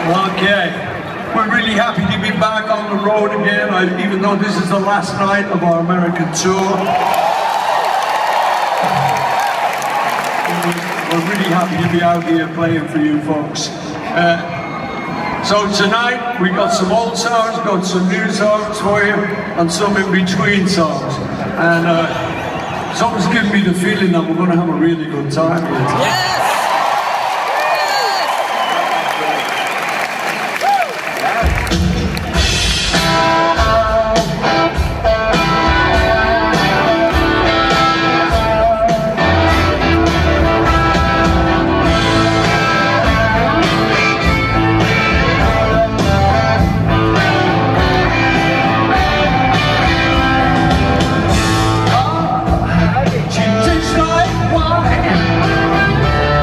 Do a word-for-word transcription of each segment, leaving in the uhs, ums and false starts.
Okay, we're really happy to be back on the road again, I, even though this is the last night of our American tour. We're really happy to be out here playing for you folks. Uh, so tonight we got some old songs, got some new songs for you, and some in-between songs. And uh, something's giving me the feeling that we're going to have a really good time here tonight. Yes! She tastes like wine.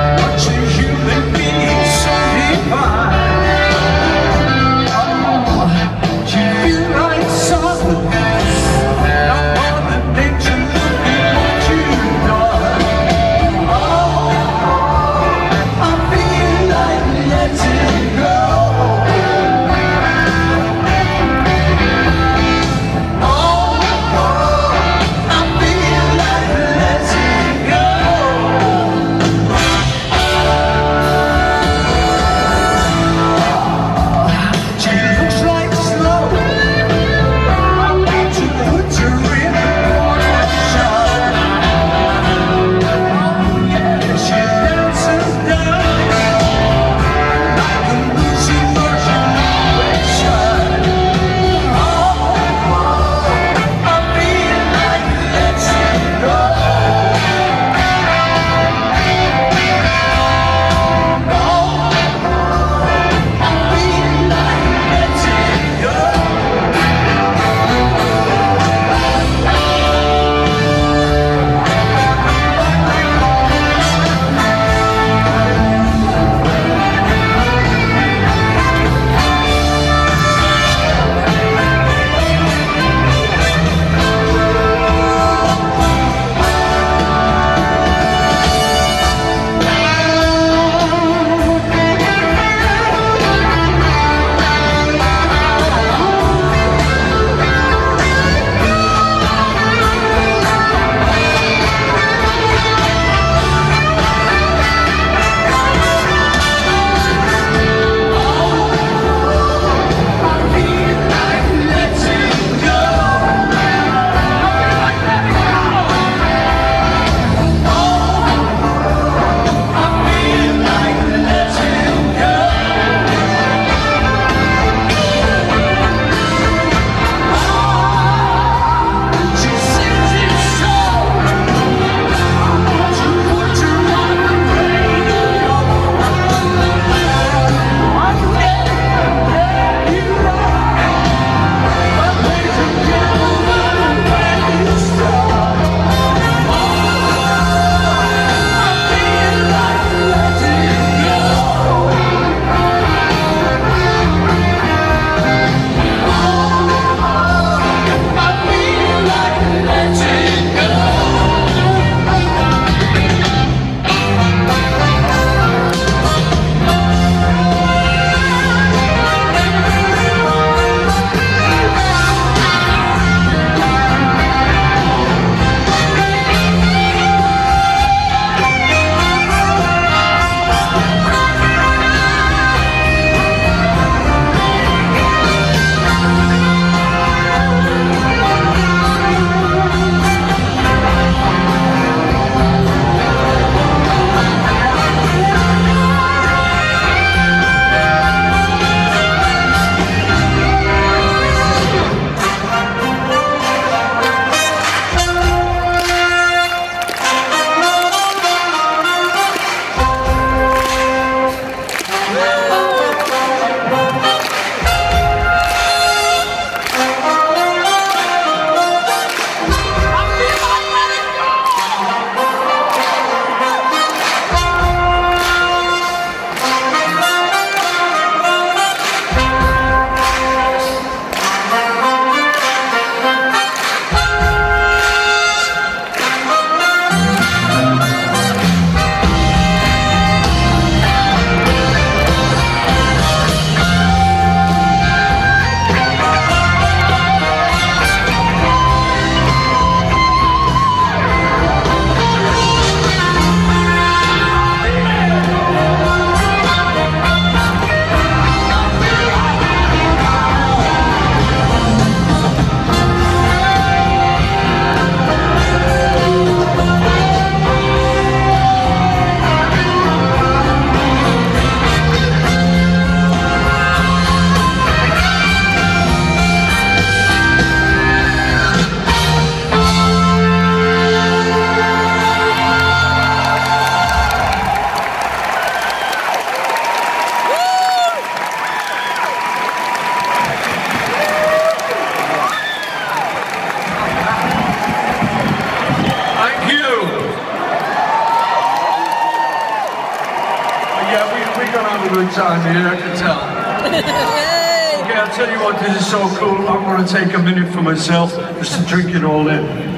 time here, I can tell. Okay, I'll tell you what, this is so cool. I'm going to take a minute for myself just to drink it all in.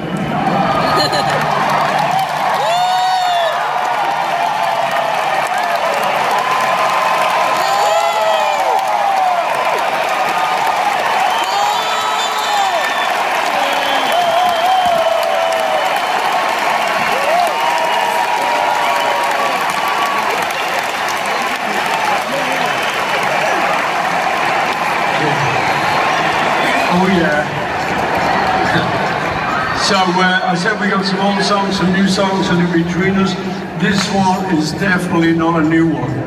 Oh yeah. So uh, I said we got some old songs, some new songs, and in between us, this one is definitely not a new one.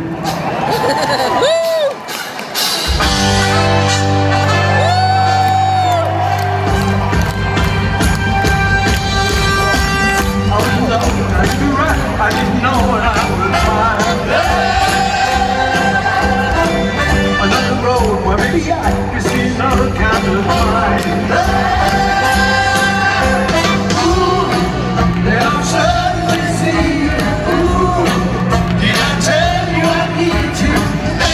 I didn't know what I would find. Another road where maybe I could see another kind of mind. Ooh, then I'm suddenly seeing. Ooh, did I tell you I need to?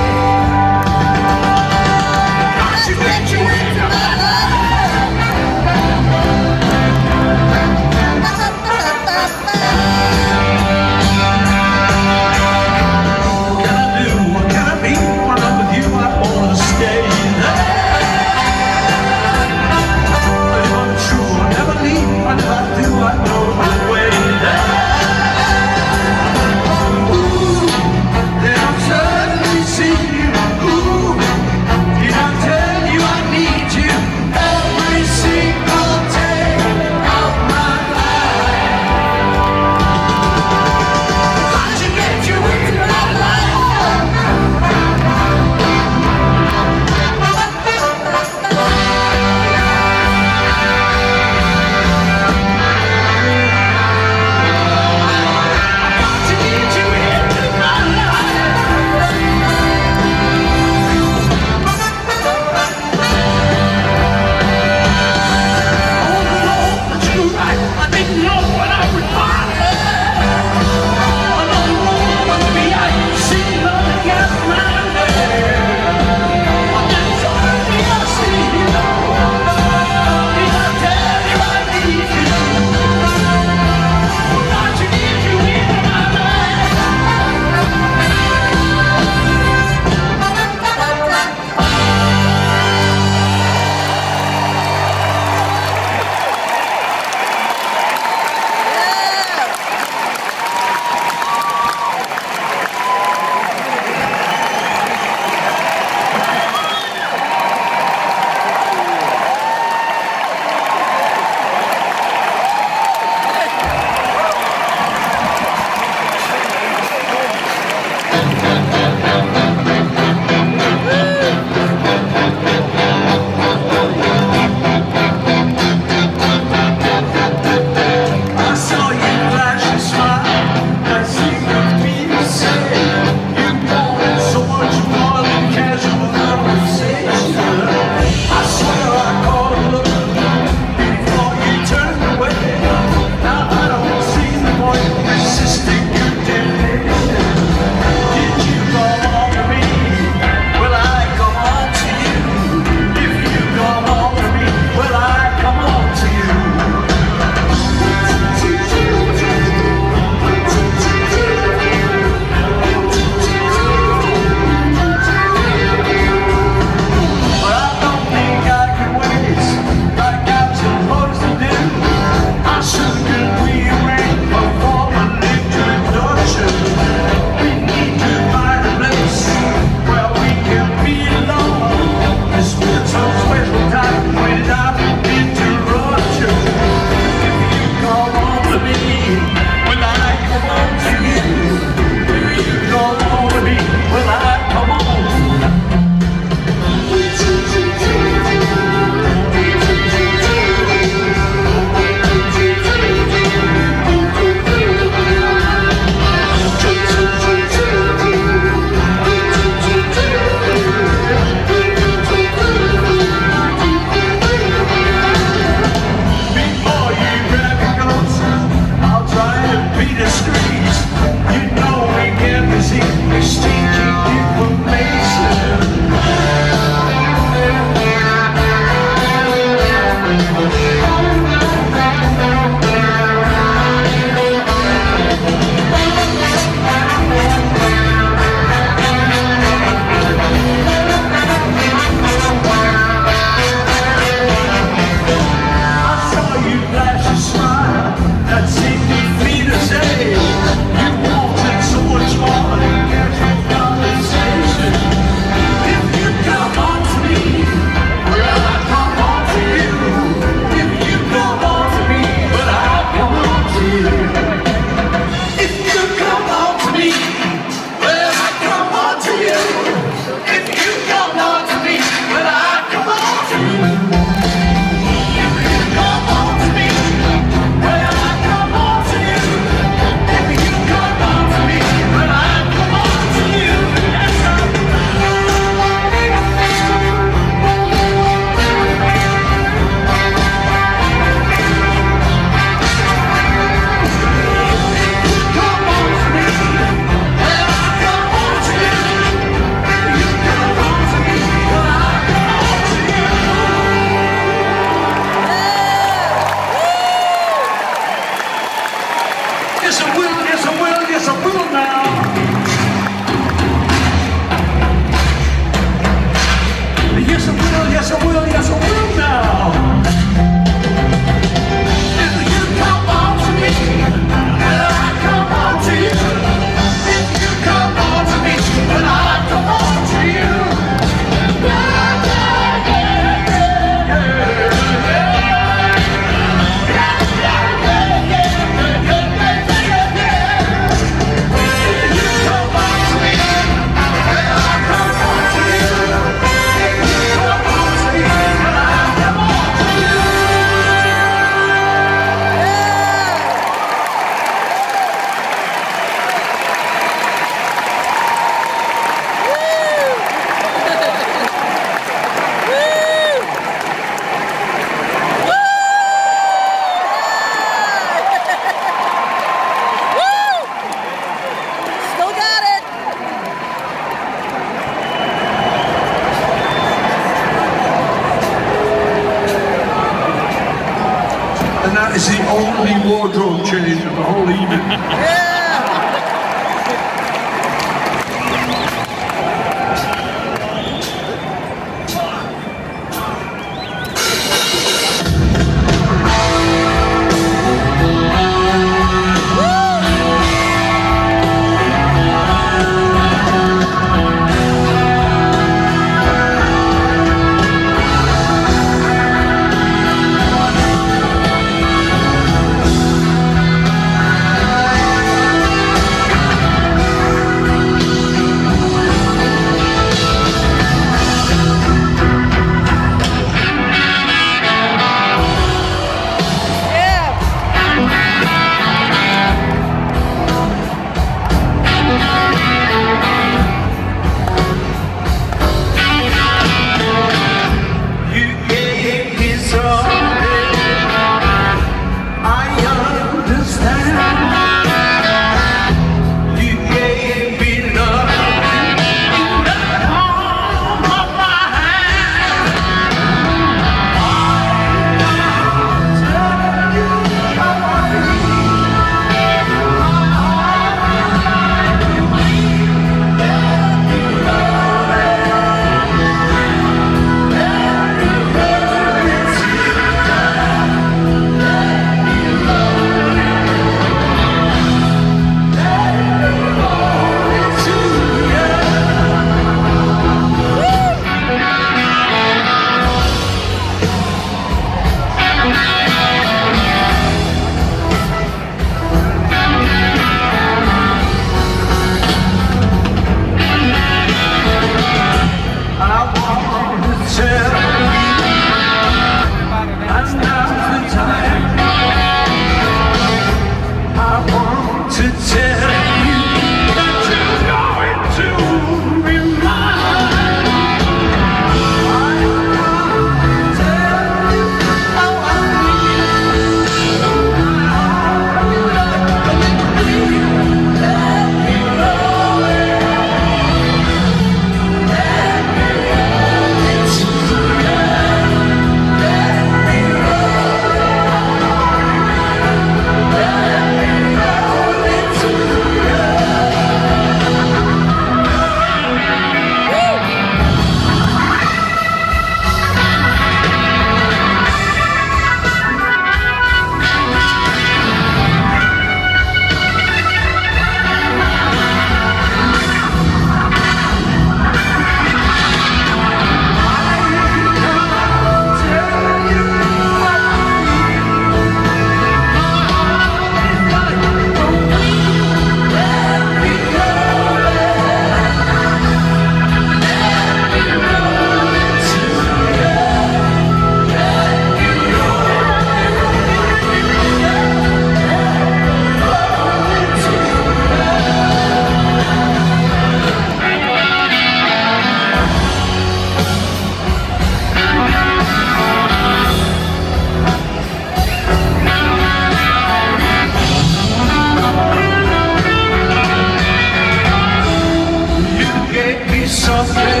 someday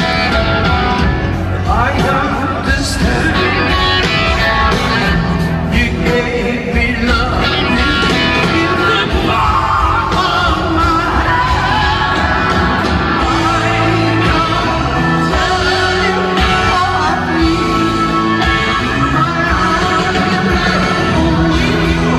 I understand. You gave me love in the palm of my hand. I don't tell you of me. My heart is only you.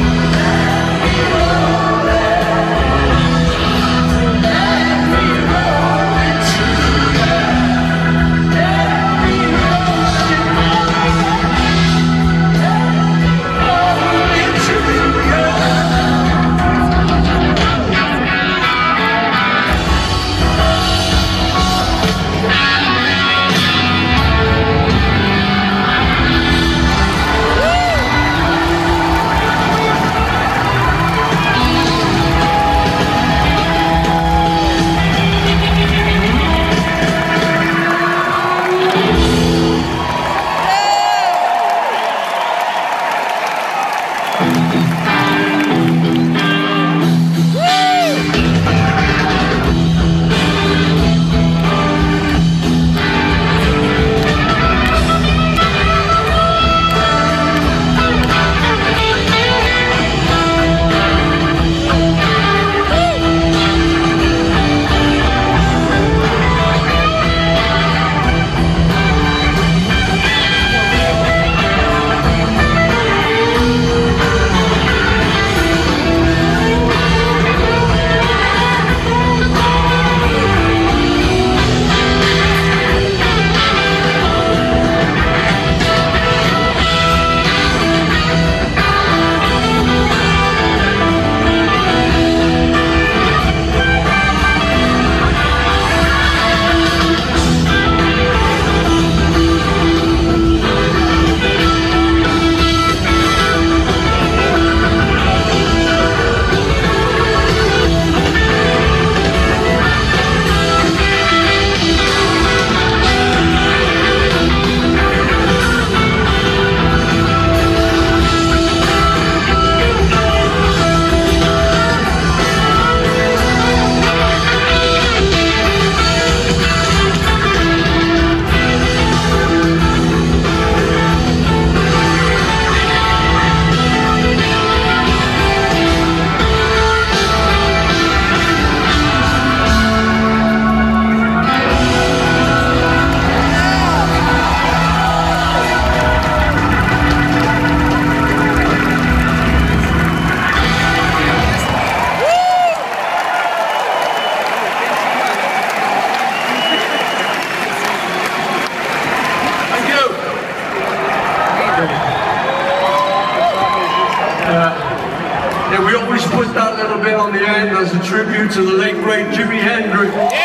Tribute to the late great Jimi Hendrix. Yeah.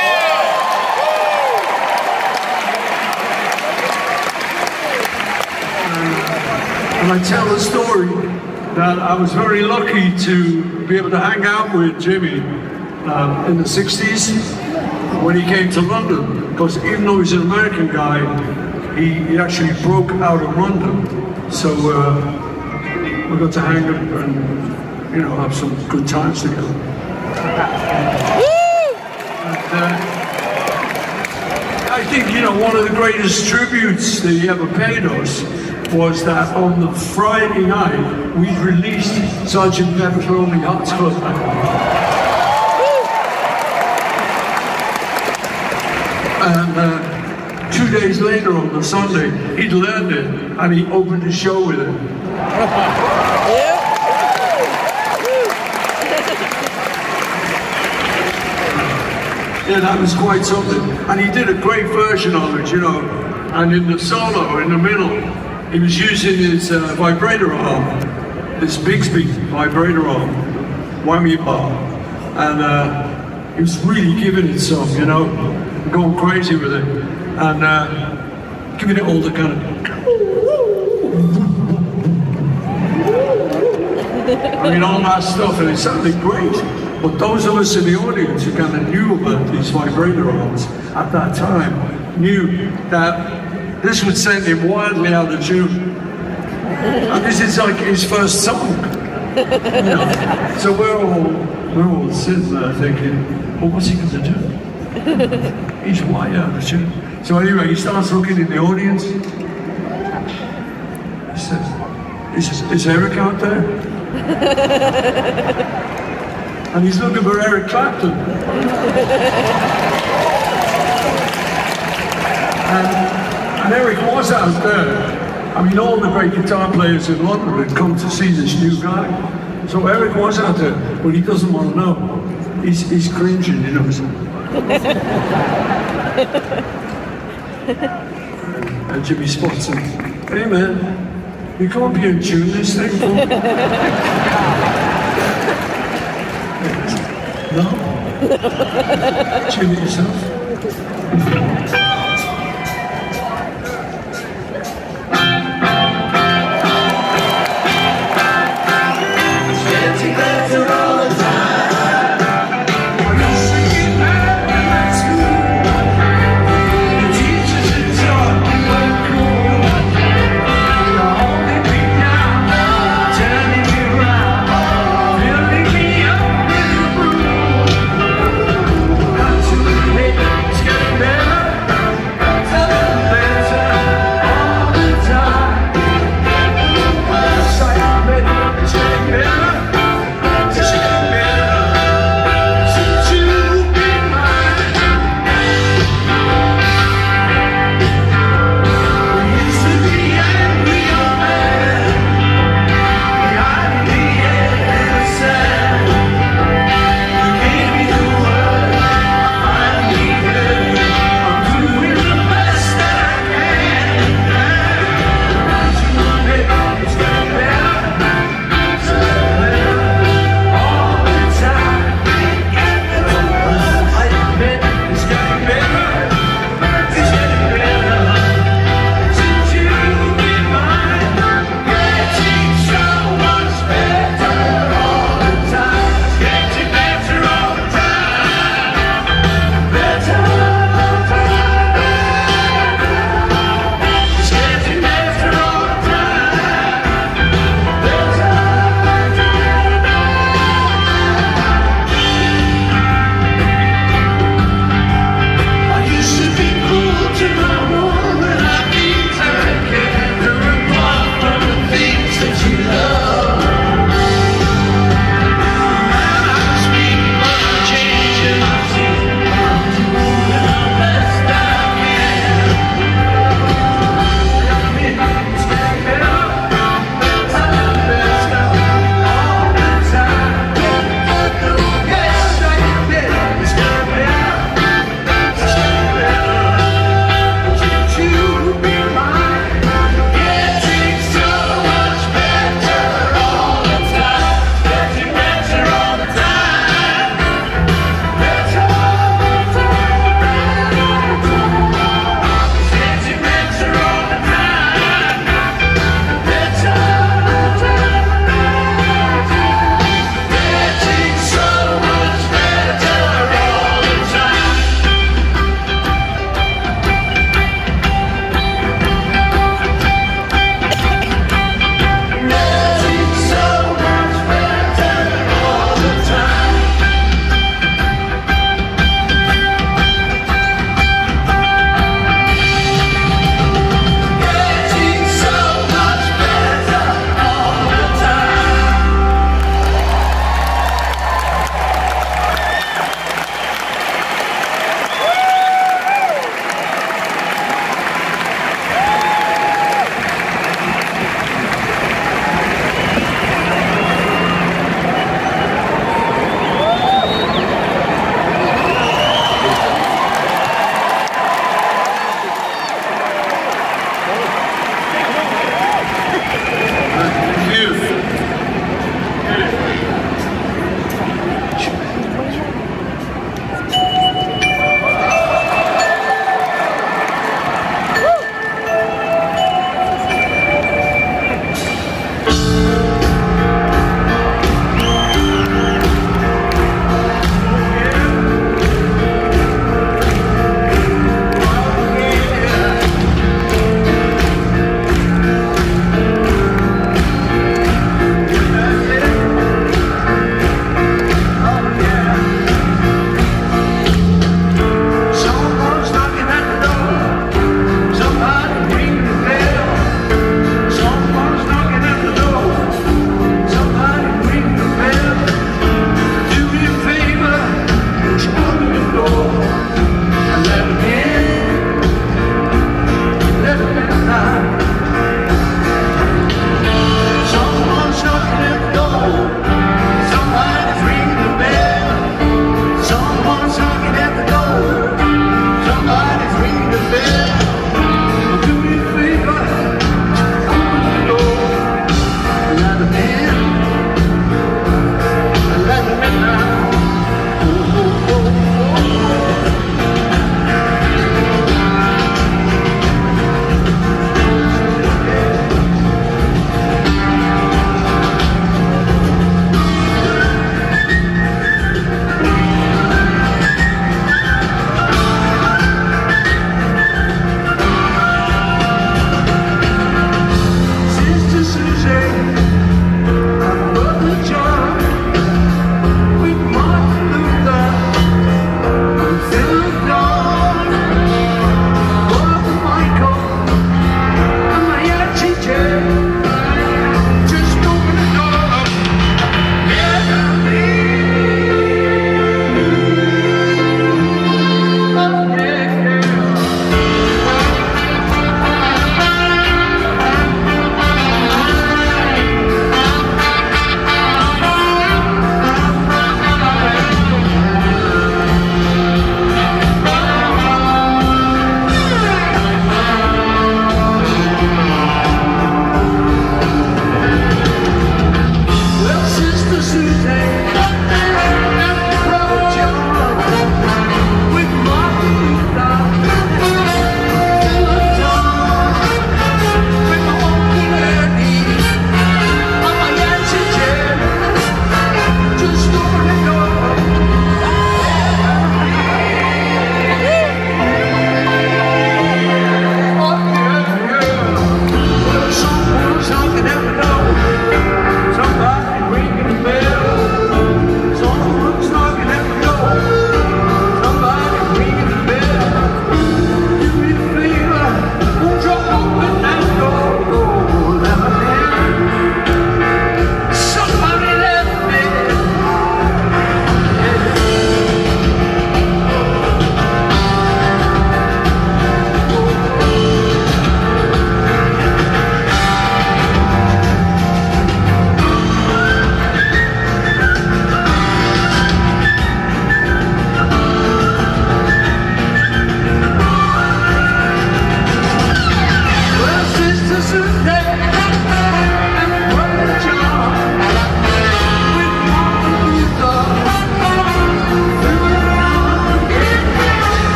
Uh, and I tell the story that I was very lucky to be able to hang out with Jimi um, in the sixties when he came to London, because even though he's an American guy, he, he actually broke out of London. So uh, we got to hang up and, you know, have some good times together. And, uh, I think, you know, one of the greatest tributes that he ever paid us was that on the Friday night we released Sergeant Pepper's Lonely Hearts Club Band. And uh, two days later on the Sunday, he'd learned it and he opened the show with it. Yeah, that was quite something. And he did a great version of it, you know. And in the solo, in the middle, he was using his uh, vibrator arm, this Bigsby vibrator arm, whammy bar. And uh, he was really giving it some, you know, going crazy with it. And uh, giving it all the kind of... I mean, all that stuff, and it sounded great. But those of us in the audience who kind of knew about these vibrator arms at that time knew that this would send him wildly out of tune. And this is like his first song. You know? So we're all, we're all sitting there thinking, well, what's he going to do? He's way out of tune. So anyway, he starts looking in the audience. He says, is, is Eric out there? And he's looking for Eric Clapton. and, and Eric was out there. I mean, all the great guitar players in London had come to see this new guy. So Eric was out there, but he doesn't want to know. He's, he's cringing, you know. And Jimmy spots him. Hey man, you can't be in tune this thing for me. No? Tune it yourself.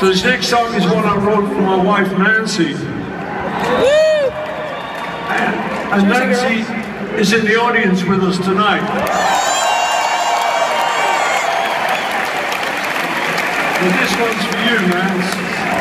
So this next song is one I wrote for my wife Nancy. And Nancy is in the audience with us tonight. So this one's for you, Nance.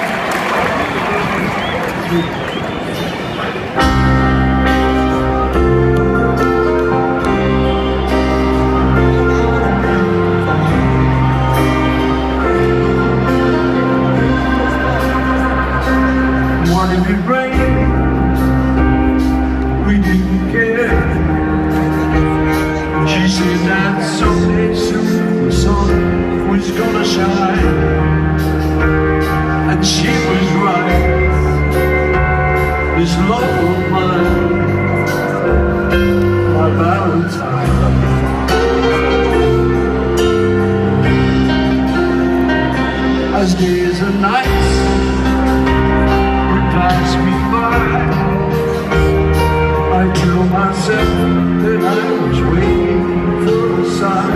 What if it rained? We didn't care. She said that someday soon the sun was gonna shine, and she was right. This love of mine, my Valentine. As days and nights would pass me by, I tell myself that I was waiting for a sign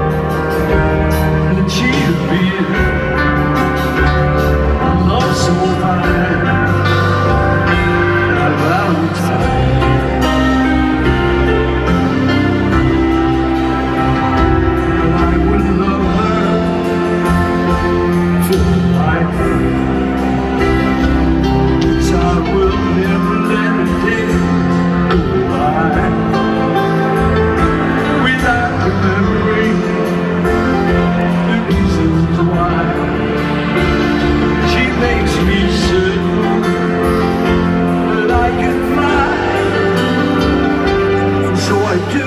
that she'd appear, a love so fine, my Valentine. And I would love her for life, 'cause I will never let a day go by without remembering the reasons why. She makes me certain that I can fly, so I do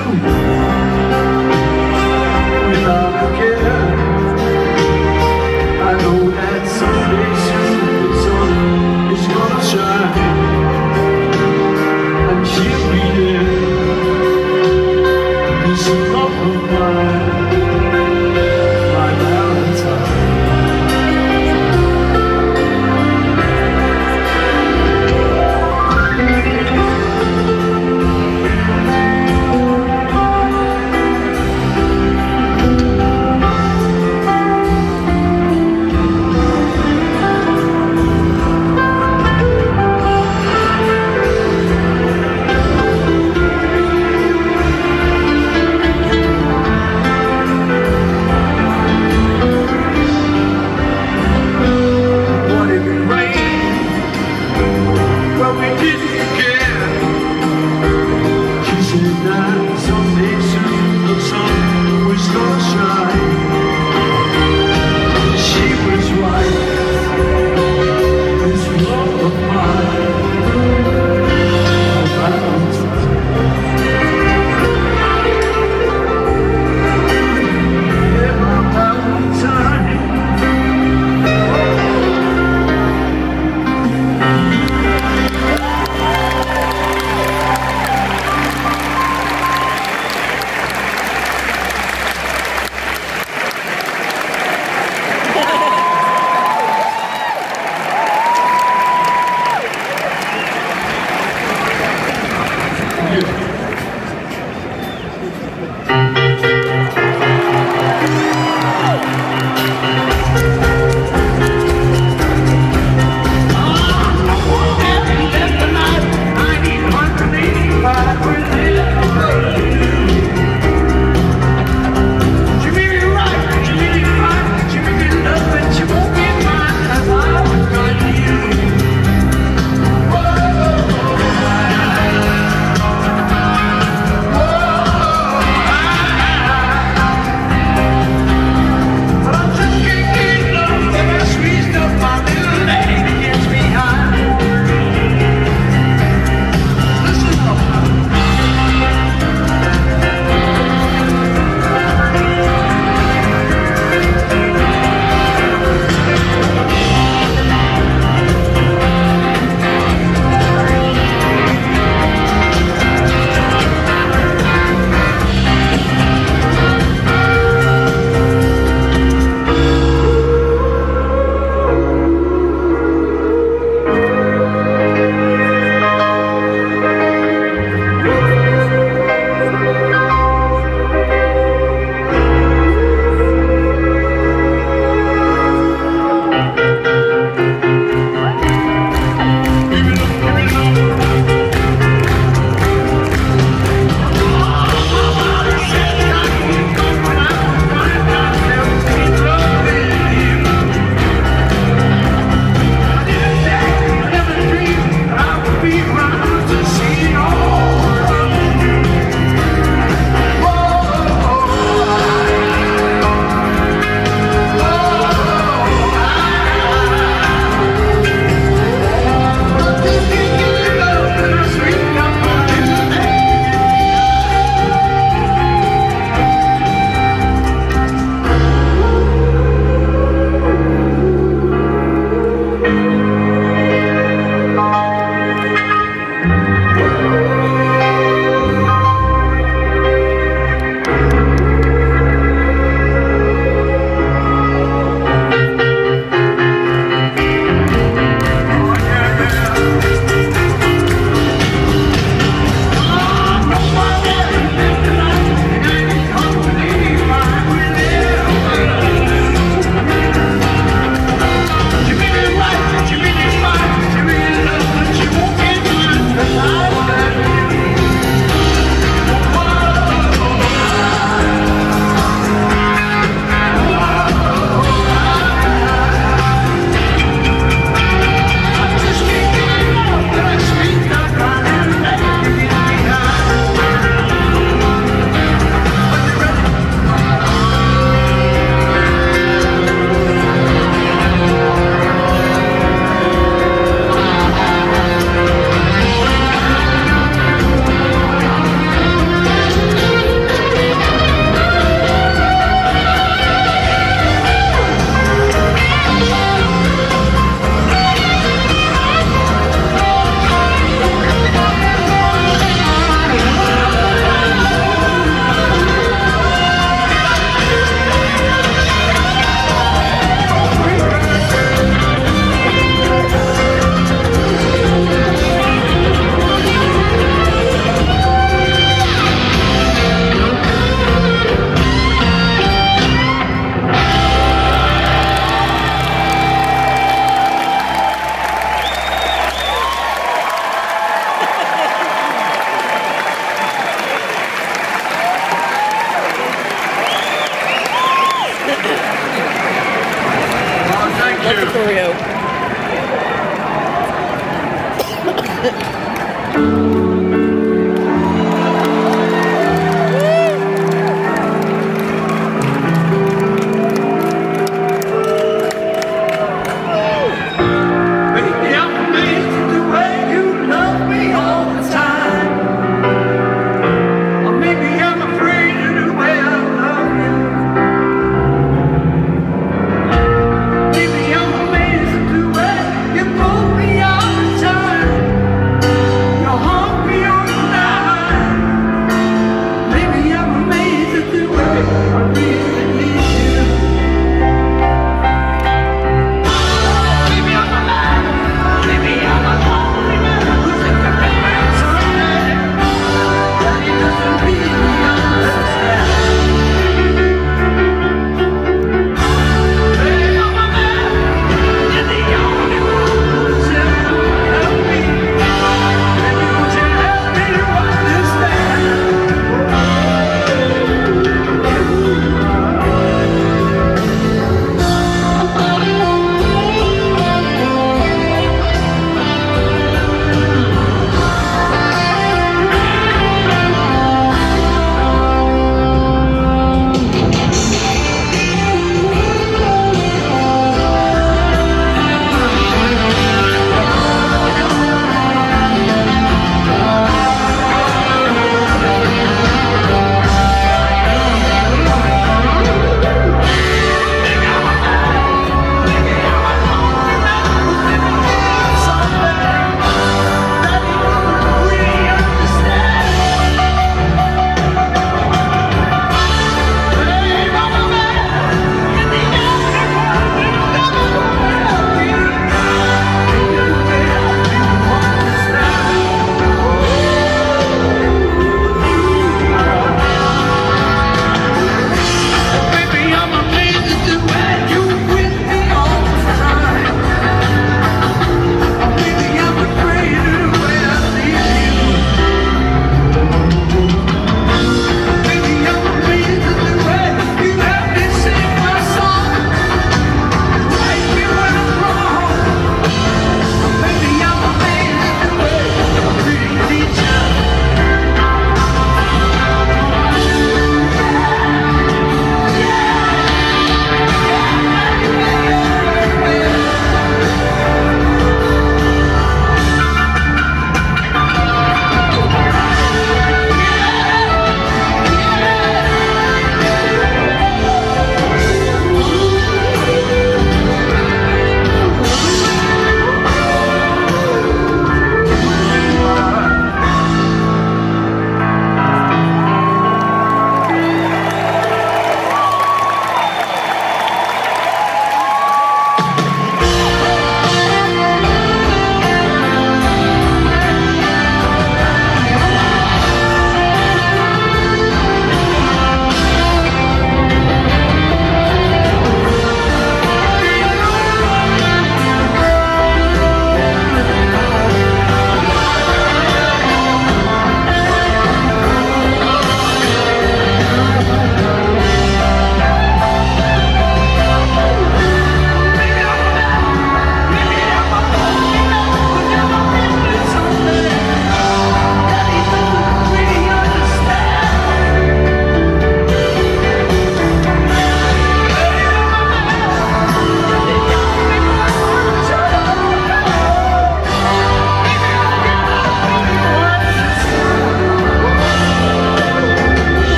without a care. I know that someday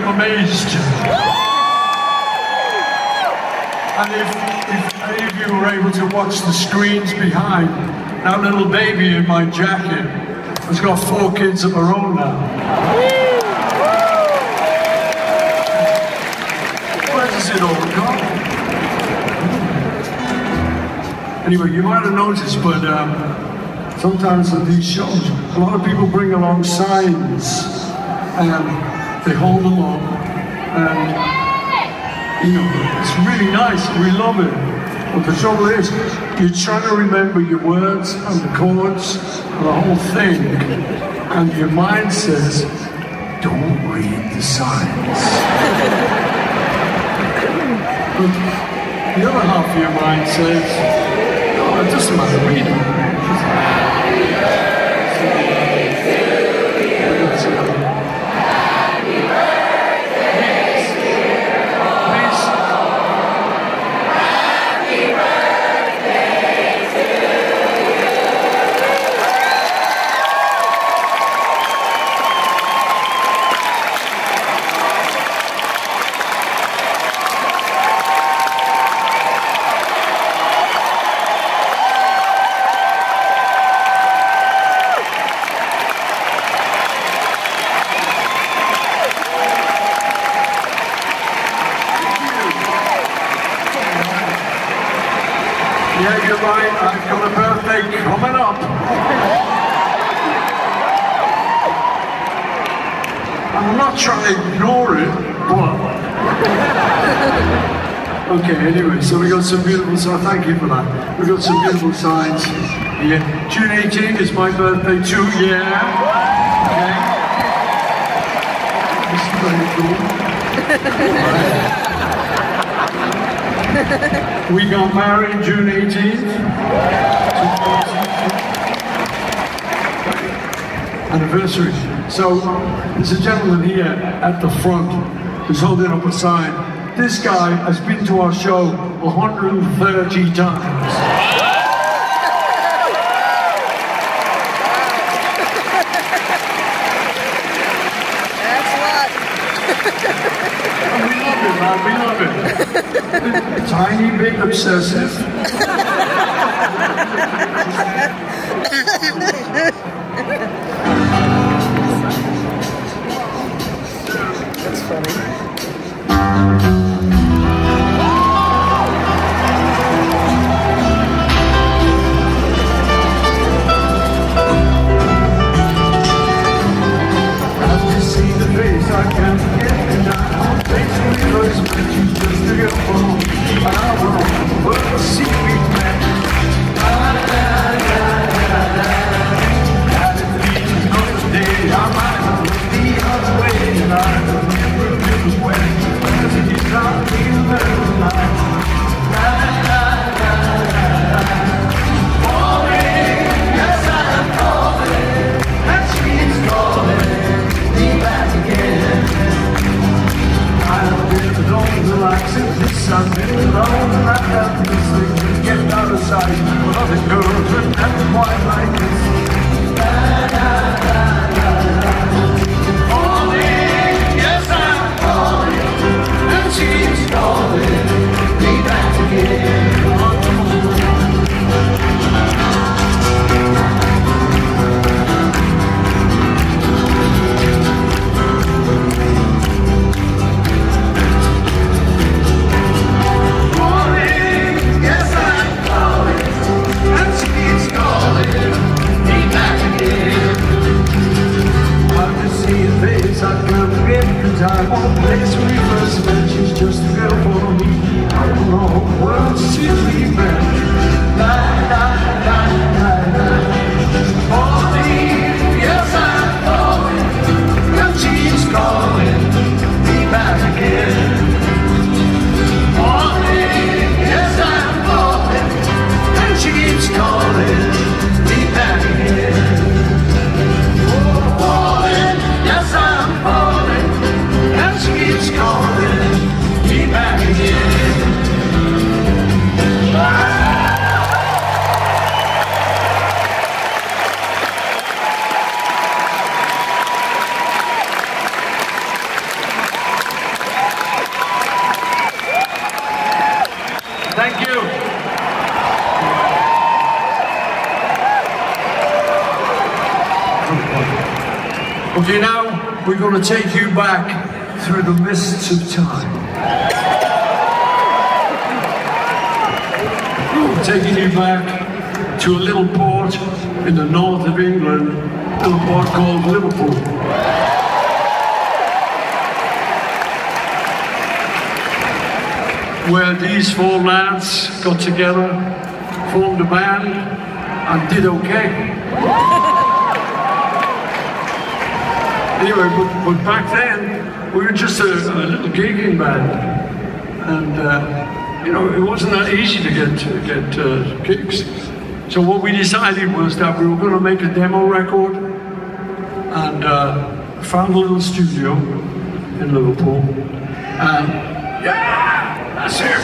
amazed. And if, if any of you were able to watch the screens behind, that little baby in my jacket has got four kids of her own now. Where does it all go? Anyway, you might have noticed, but um, sometimes at these shows, a lot of people bring along signs and they hold them up, and you know, it's really nice, we love it. But the trouble is, you're trying to remember your words and the chords and the whole thing, and your mind says, don't read the signs. But the other half of your mind says, oh, it doesn't matter, read it. Yeah, you're right, I've got a birthday coming up. I'm not trying to ignore it, but... Okay, anyway, so we got some beautiful signs, thank you for that. We got some beautiful signs here. June eighteenth is my birthday too, yeah. Okay. This is very cool. We got married June eighteenth. Anniversary. So, there's a gentleman here at the front who's holding up a sign. This guy has been to our show one hundred thirty times. That's a lot. And we love it, man, we love it. Tiny bit obsessive. That's funny. I've just seen the face I can't get denied. Face me first, but you just to get home. I want to see me back. Okay, now we're going to take you back through the mists of time. We're taking you back to a little port in the north of England, a little port called Liverpool. Where these four lads got together, formed a band, and did okay. Anyway, but, but back then, we were just a, a little gigging band. And, uh, you know, it wasn't that easy to get, to get uh, gigs. So what we decided was that we were going to make a demo record, and uh, found a little studio in Liverpool. And, yeah, that's it.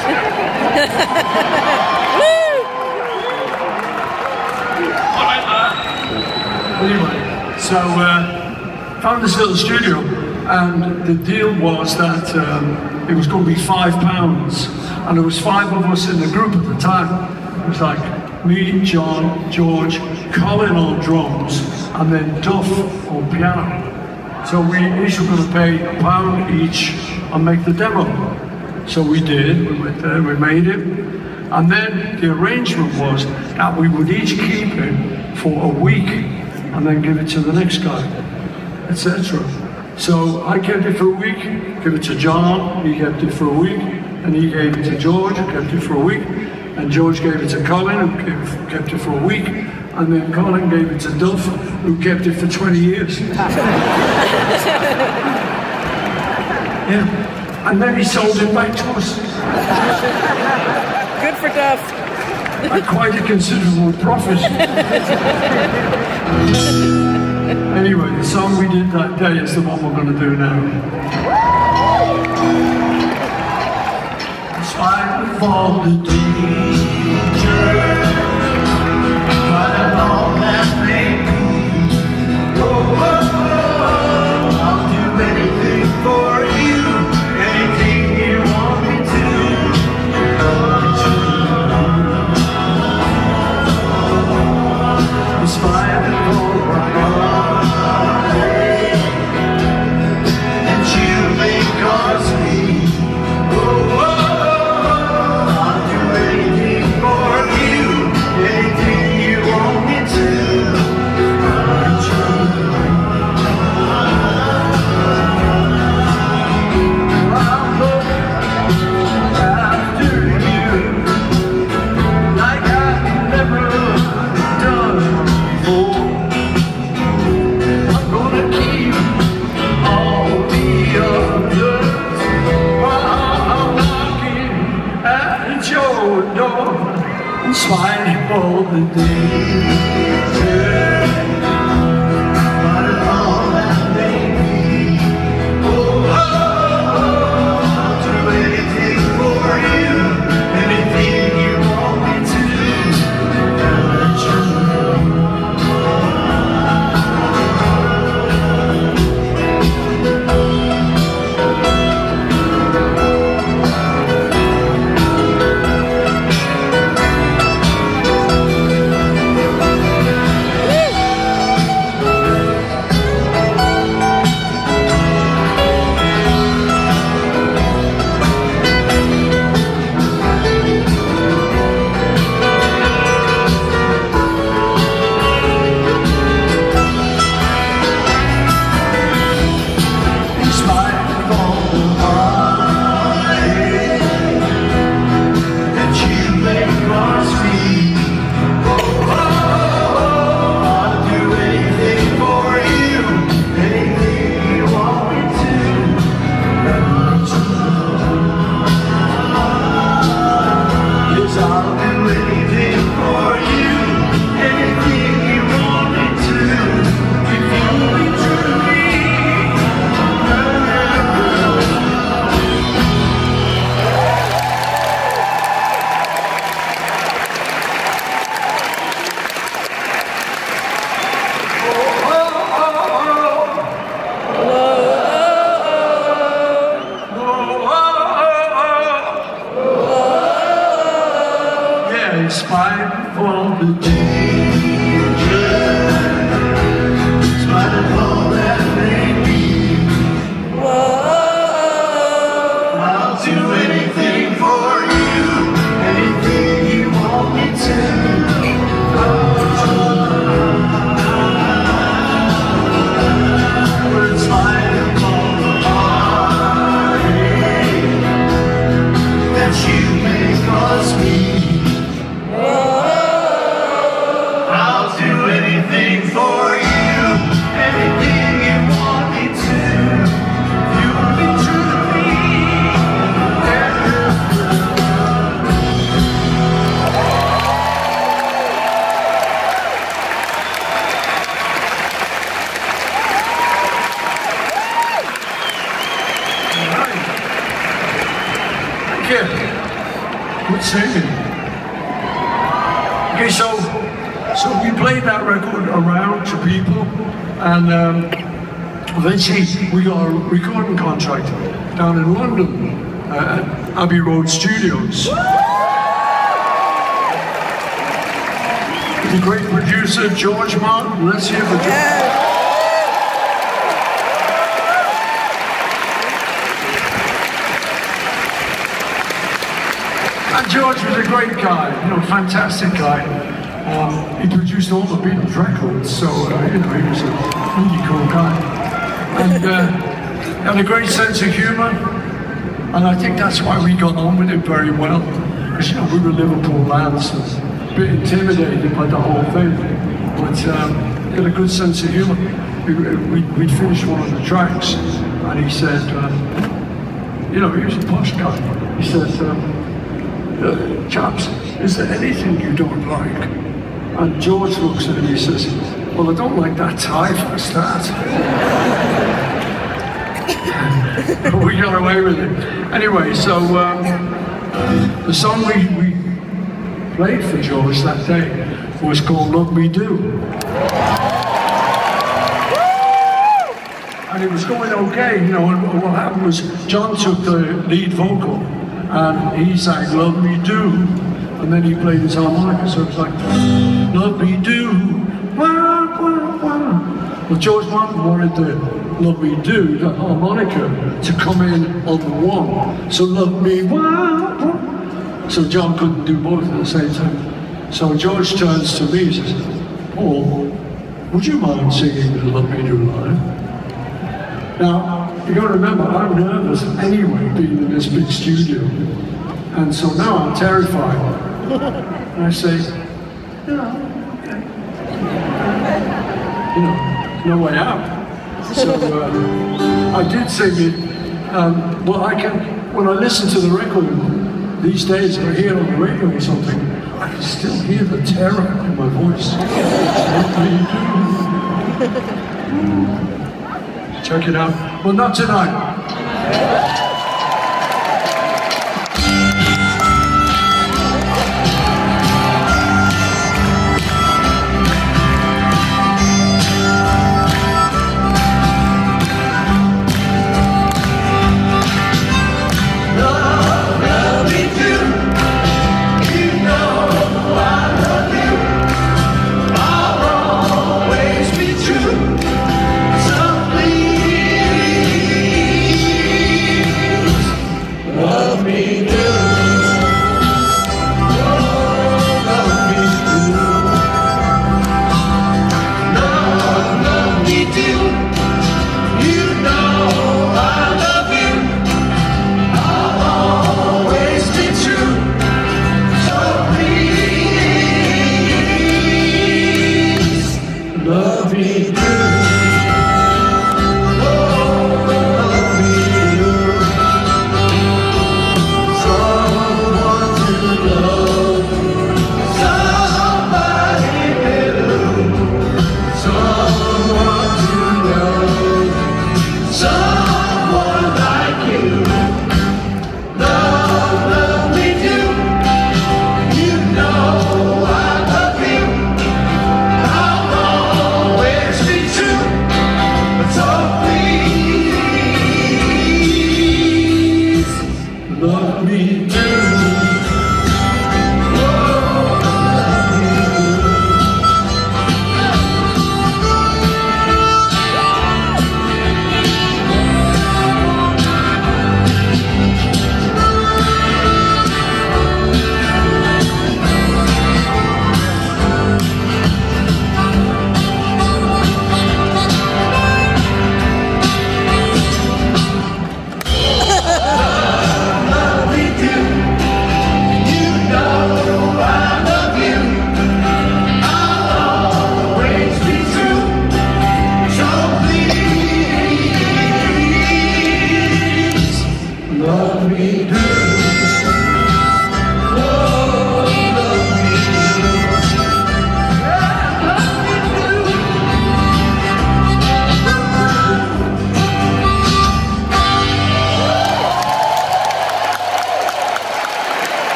Anyway, so, uh, found this little studio, and the deal was that um, it was going to be five pounds, and there was five of us in the group at the time. It was like me, John, George, Colin on drums, and then Duff on piano. So we each were going to pay a pound each and make the demo. So we did. We went there, we made it, and then the arrangement was that we would each keep it for a week and then give it to the next guy, et cetera. So I kept it for a week, gave it to John, he kept it for a week, and he gave it to George, who kept it for a week, and George gave it to Colin, who kept it for a week, and then Colin gave it to Duff, who kept it for twenty years. Yeah, and then he sold it back to us. Good for Duff. At quite a considerable profit. Anyway, the song we did that day is the one we're going to do now. Despite all the danger, but all that may be, oh, oh, oh, I'll do anything for you, anything you want me to. Despite all my despite all the danger, but all that may be, oh, oh, oh, I'll do anything for you, anything you want me to. Despite all the danger, good singing. Okay, so so we played that record around to people, and um, eventually we got a recording contract down in London uh, at Abbey Road Studios. The great producer George Martin. Let's hear for George. And George was a great guy, you know, fantastic guy. Um, he produced all the Beatles records, so uh, you know, he was a really cool guy. And uh, had a great sense of humour, and I think that's why we got on with it very well. Because, you know, we were Liverpool lads, so a bit intimidated by the whole thing, but um, he had a good sense of humour. We, we, we'd finished one of the tracks, and he said, um, you know, he was a posh guy. He said, um, uh, chaps, is there anything you don't like? And George looks at him and he says, well, I don't like that tie for a start. But we got away with it. Anyway, so um, the song we, we played for George that day was called Love Me Do. And it was going okay, you know, and what happened was John took the lead vocal and he sang Love Me Do, and then he played his harmonica, so it was like, Love Me Do, wah, wah, wah. Well, George Martin wanted the Love Me Do, the harmonica, to come in on the one, so Love Me, wah, wah. So John couldn't do both at the same time. So George turns to me and says, Paul, would you mind singing the Love Me Do line? Now, you got to remember, I'm nervous anyway, being in this big studio. And so now I'm terrified. And I say, yeah, okay. You know, no way out. So uh, I did sing it. Um, well, I can, when I listen to the record these days, or hear it on the radio or something, I can still hear the terror in my voice. Check it out. Well, not tonight. True. Something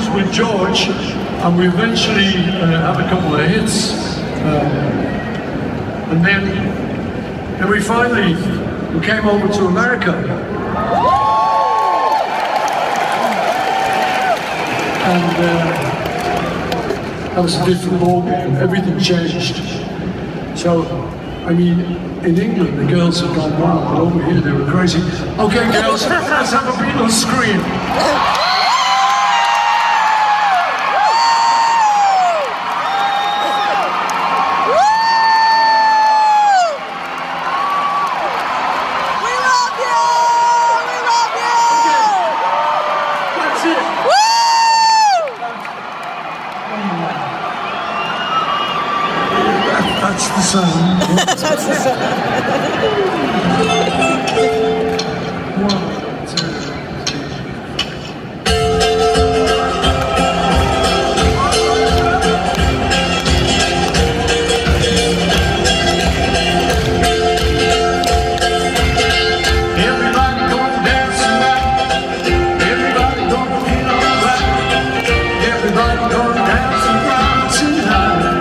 with George, and we eventually uh, had a couple of hits. Um, and then, then we finally we came over to America. And uh, that was a different ballgame. Everything changed. So, I mean, in England, the girls have gone wild, but over here they were crazy. Okay, girls, let's have a Beatles scream. That's the sound. That's the sound. One, two, everybody gonna dance tonight. Everybody gonna feel alright. Everybody gonna dance around tonight.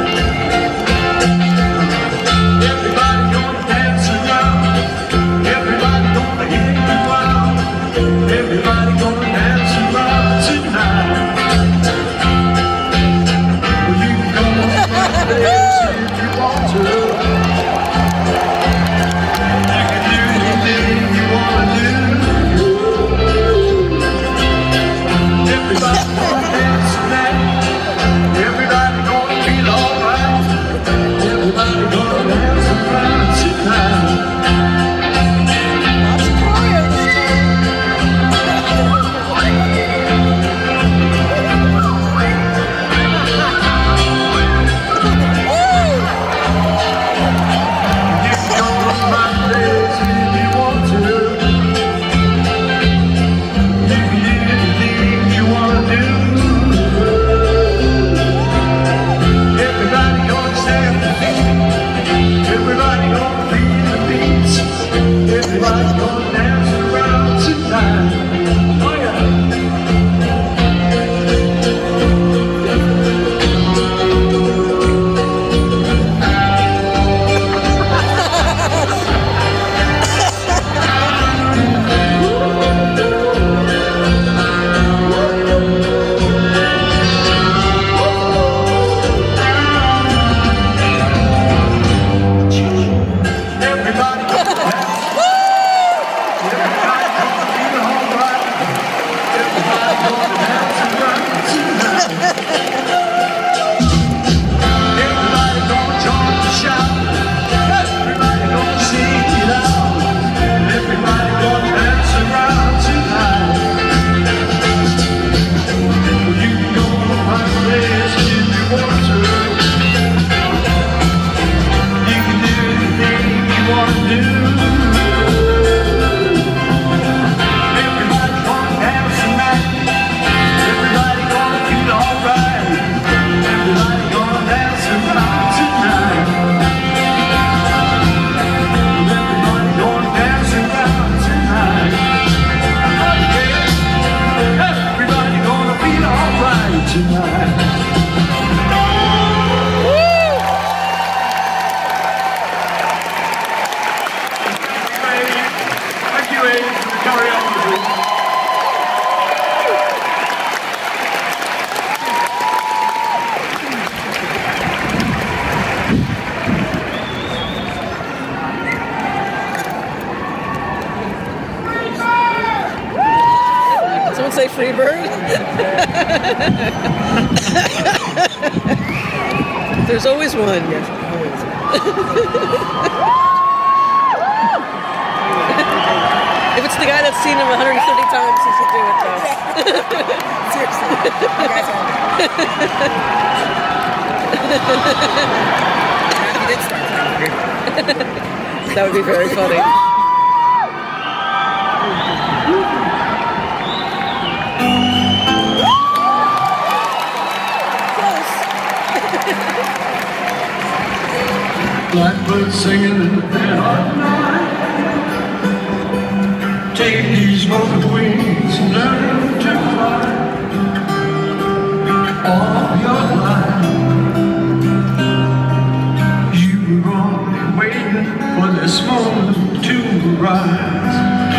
Say free bird. There's always one. Yes, always. If it's the guy that's seen him one hundred thirty times, he should do it though. Seriously. You guys are He did start playing. That would be very funny. Blackbird singing in the dead of night. Take these broken wings and learn to fly. all your life. You were only waiting for this moment to arise.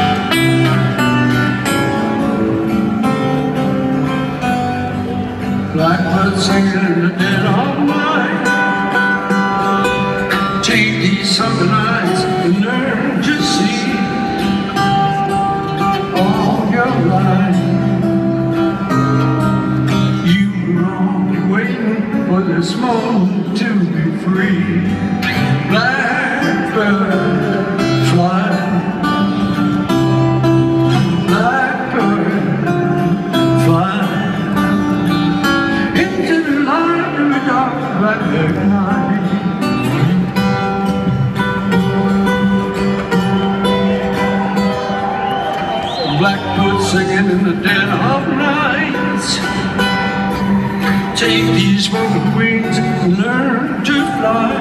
Blackbird singing in the dead of night. Take these summer nights and learn to see all your life. You were only waiting for this moment to be free. Blackbird, fly. Blackbird, fly. Black night. Blackbird singing in the dead of night. Take these broken wings and learn to fly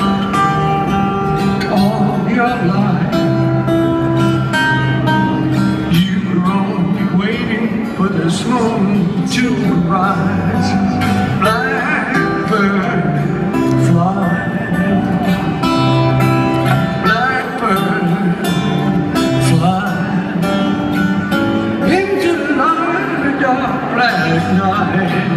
all your life. You were only waiting for this moment to arise. Blackbird, fly. Blackbird, fly into the light of the dark black night.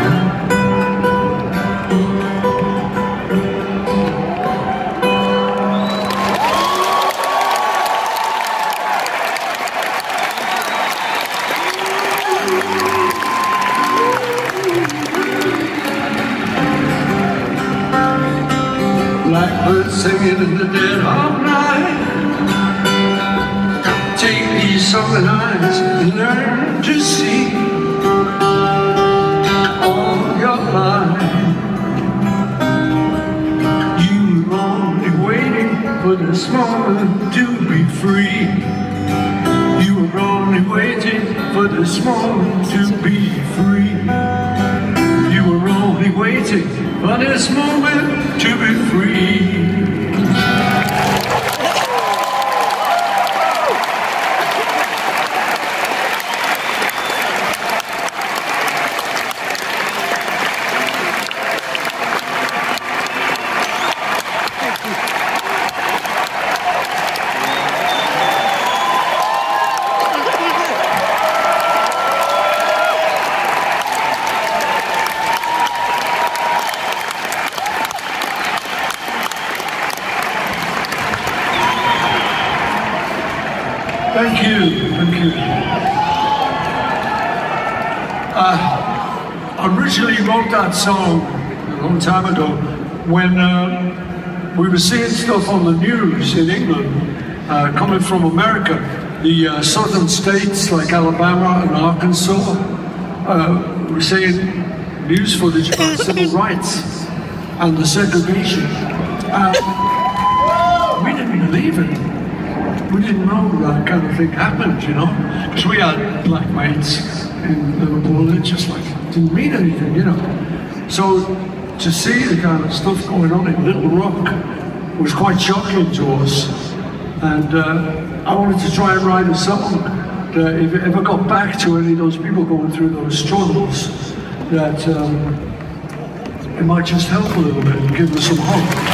Blackbird singing in the dead of night. Take these summer nights and learn to see all your life. You were only waiting for this moment to be free. You were only waiting for this moment to be free. You were only waiting for this moment to be free. Thank you, thank you. Uh, I originally wrote that song a long time ago when uh, we were seeing stuff on the news in England uh, coming from America. The uh, southern states like Alabama and Arkansas uh, were seeing news footage about civil rights and the segregation. Uh, we didn't believe it. We didn't know that kind of thing happened, you know, because we had black mates in Liverpool. It just like didn't mean anything, you know. So to see the kind of stuff going on in Little Rock was quite shocking to us, and uh, I wanted to try and write a song that if it ever got back to any of those people going through those struggles, that um, it might just help a little bit and give them some hope.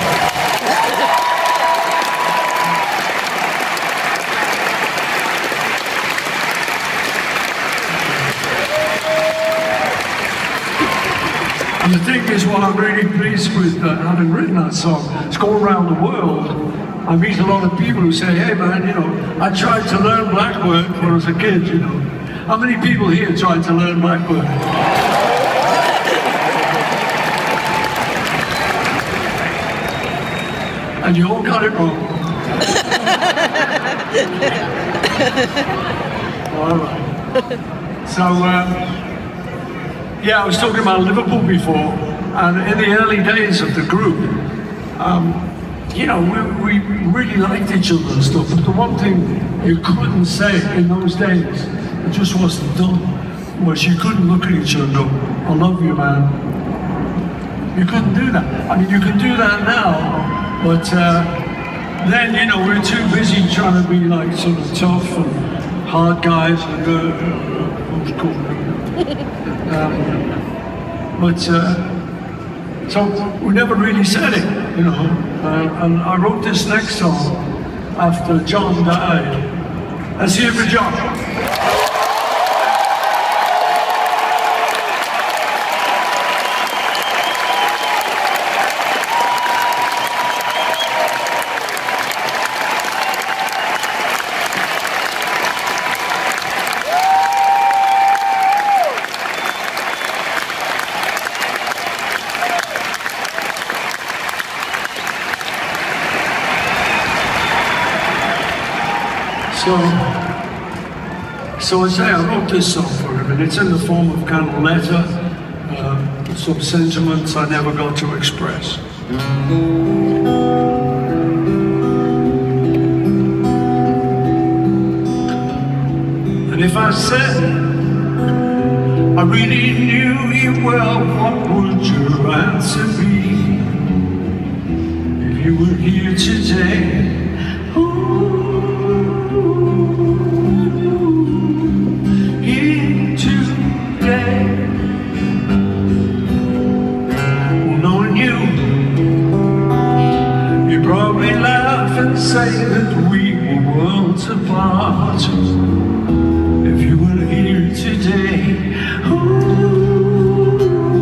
And the thing is, what I'm really pleased with uh, having written that song, it's gone around the world. I meet a lot of people who say, hey man, you know, I tried to learn Blackbird when I was a kid, you know. How many people here tried to learn Blackbird? And you all got it wrong. All right. So, uh, yeah, I was talking about Liverpool before, and in the early days of the group, um, you know, we, we really liked each other and stuff, but the one thing you couldn't say in those days, it just wasn't done, was you couldn't look at each other and go, I love you, man. You couldn't do that. I mean, you can do that now, but uh, then, you know, we're too busy trying to be like sort of tough and hard guys, and uh, uh, who's cool. Um, But uh, so we never really said it, you know. Uh, and I wrote this next song after John died. Let's hear it for John. So, so I say I wrote this song for him, and it's in the form of kind of a letter, uh, some sentiments I never got to express. And if I said I really knew you well, what would your answer be? If you were here today, say that we were worlds apart. If you were here today, ooh,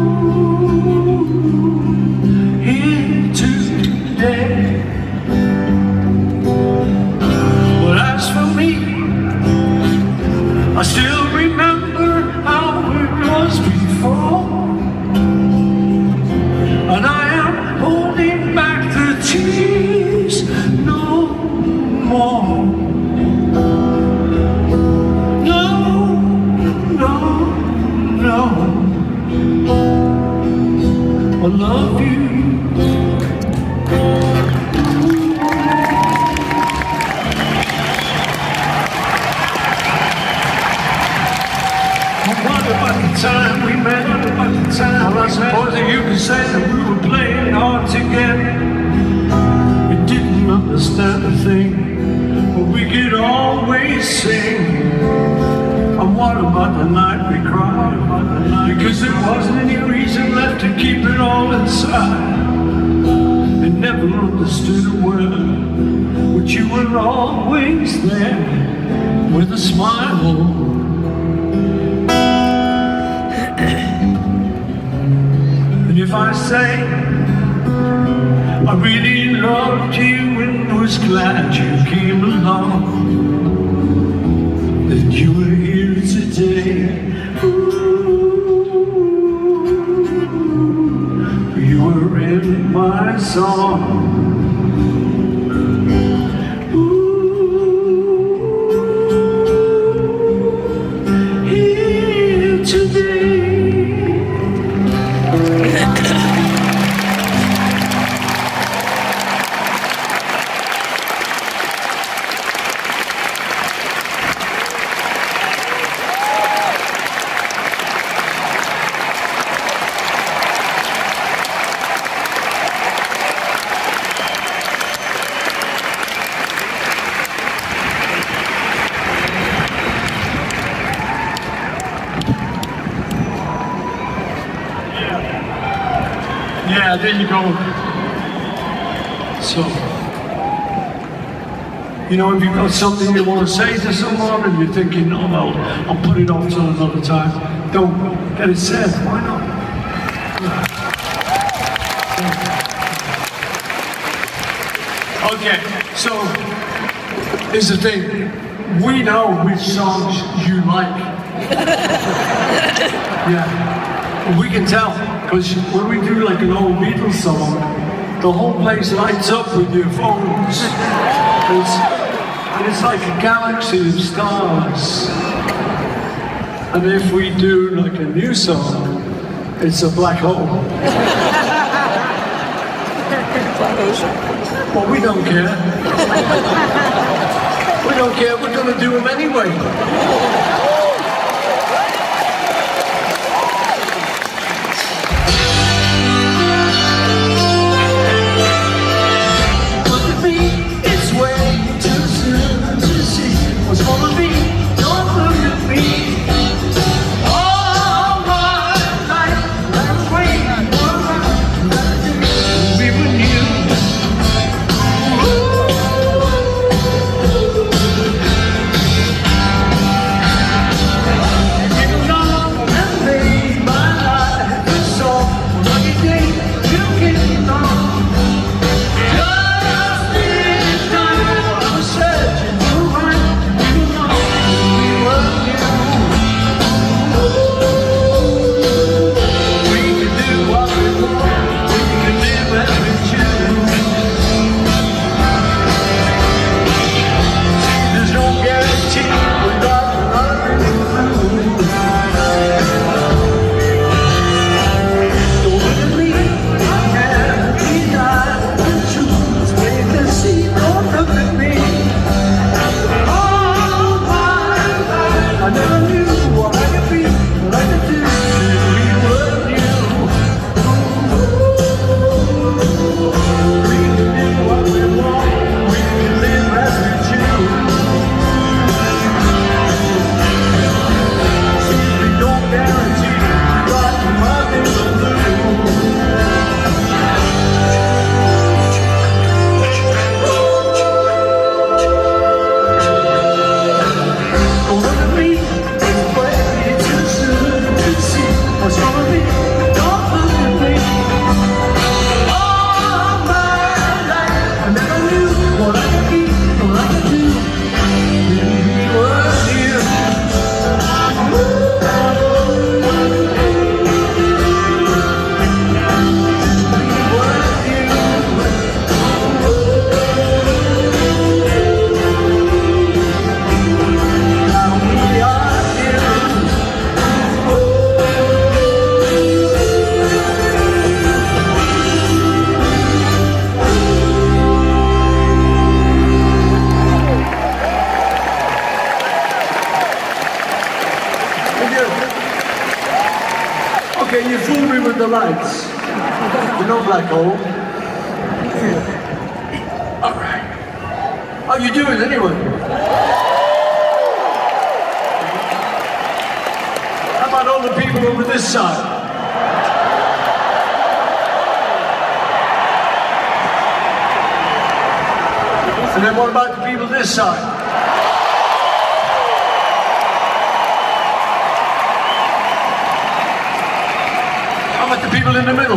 here today. But as for me, I still remember how it was before, and I am holding back the tears. No more. No, no, no. I love you. What about the time we met? What about the time? Well, I suppose that you could say that we were playing hard together. Understand a thing, but we could always sing. And what about the night we cried? About the night because there wasn't any reason left to keep it all inside. And never understood a word, but you were always there with a smile. And if I say I really loved you and was glad you came along, that you were here today. Ooh, you were in my song. Ooh, here today. Yeah, there you go. So, you know, if you've got something you want to say to someone and you're thinking, oh, well, I'll put it off till another time, don't get it said. Why not? Okay, so here's the thing. We know which songs you like. Yeah, we can tell. Because when we do like an old Beatles song, the whole place lights up with your phones. It's, and it's like a galaxy of stars. And if we do like a new song, it's a black hole. Well, we don't care. We don't care, we're going to do them anyway. All my life, the lights. You know Black Hole? All right. How you doing anyway? How about all the people over this side? And then what about the people this side? How about the people in the middle?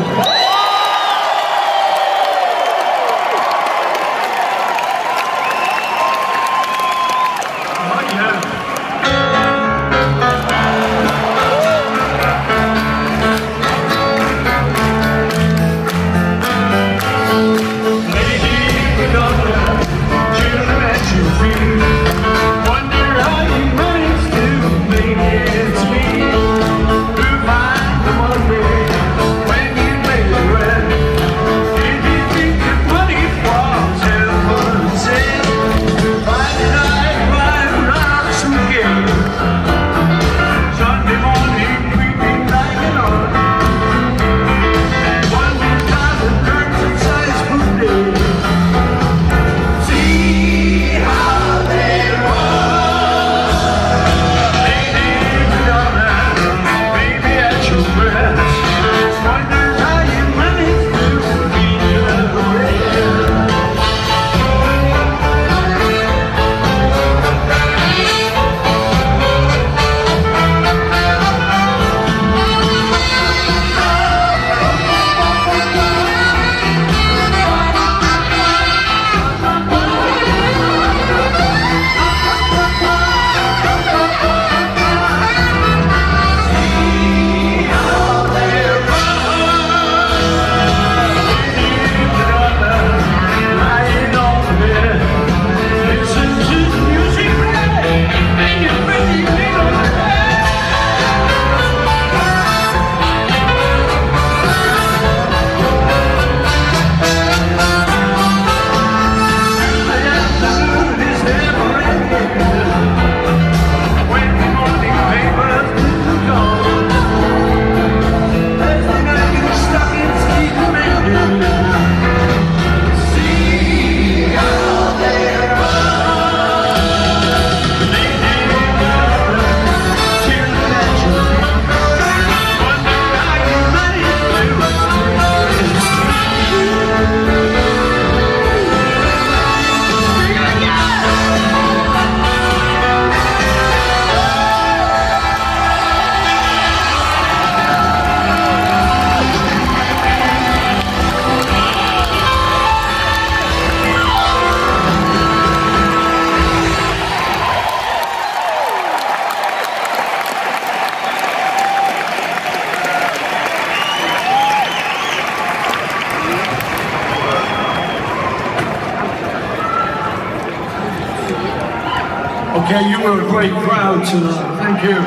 Okay, you were a great crowd tonight. Thank you.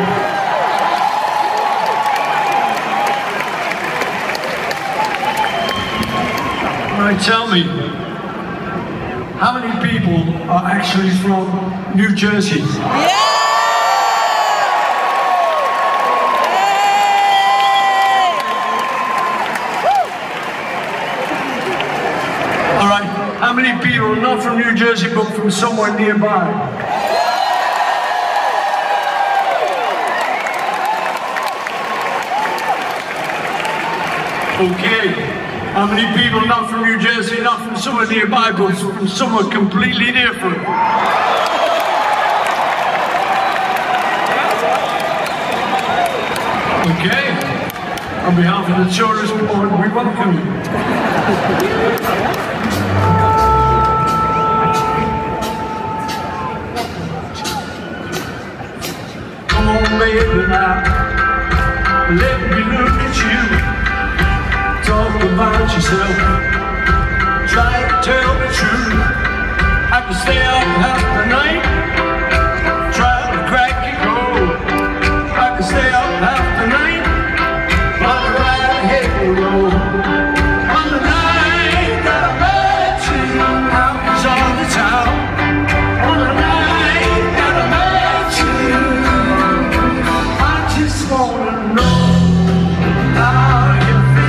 All right, tell me, how many people are actually from New Jersey? Yeah! All right, how many people are not from New Jersey but from somewhere nearby? Okay, how many people not from New Jersey, not from somewhere nearby, but from somewhere completely different? Okay, on behalf of the tourist board, we welcome you. Come on, baby, now, let me look at you. Talk about yourself, try to tell the truth. I can stay up half the night, try to crack your code. I can stay up half the night, on the right hit the road. On the night that I met you, I was on the town. On the night that I met you, I just wanna know how you feel.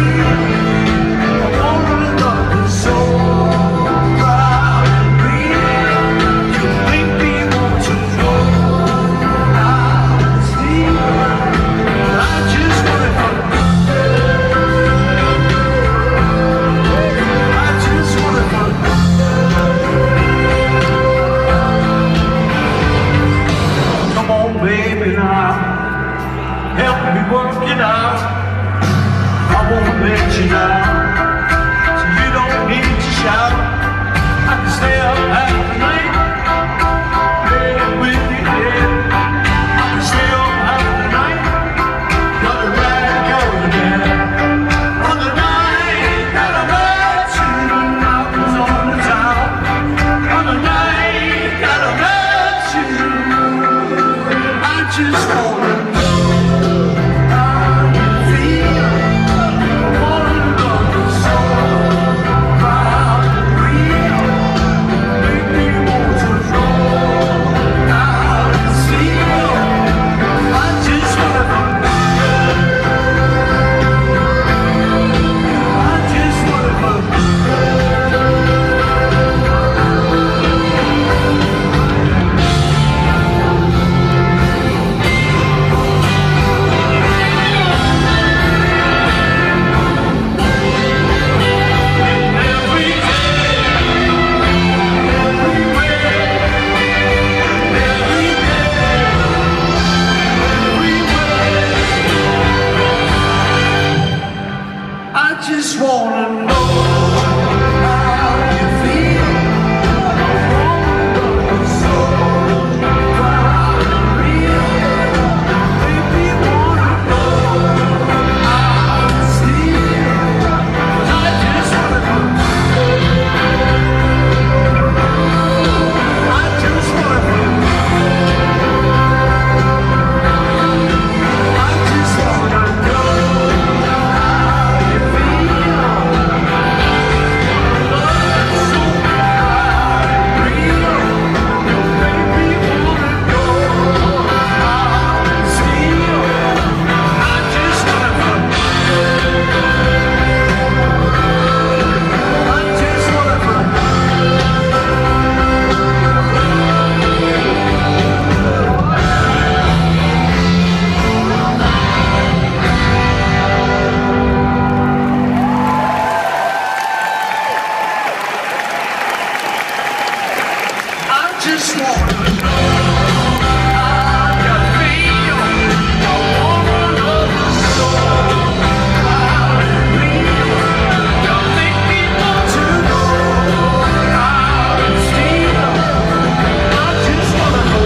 just wanna know how you feel. I wanna know so how you feel. You make me want to go out and steal. I just wanna know.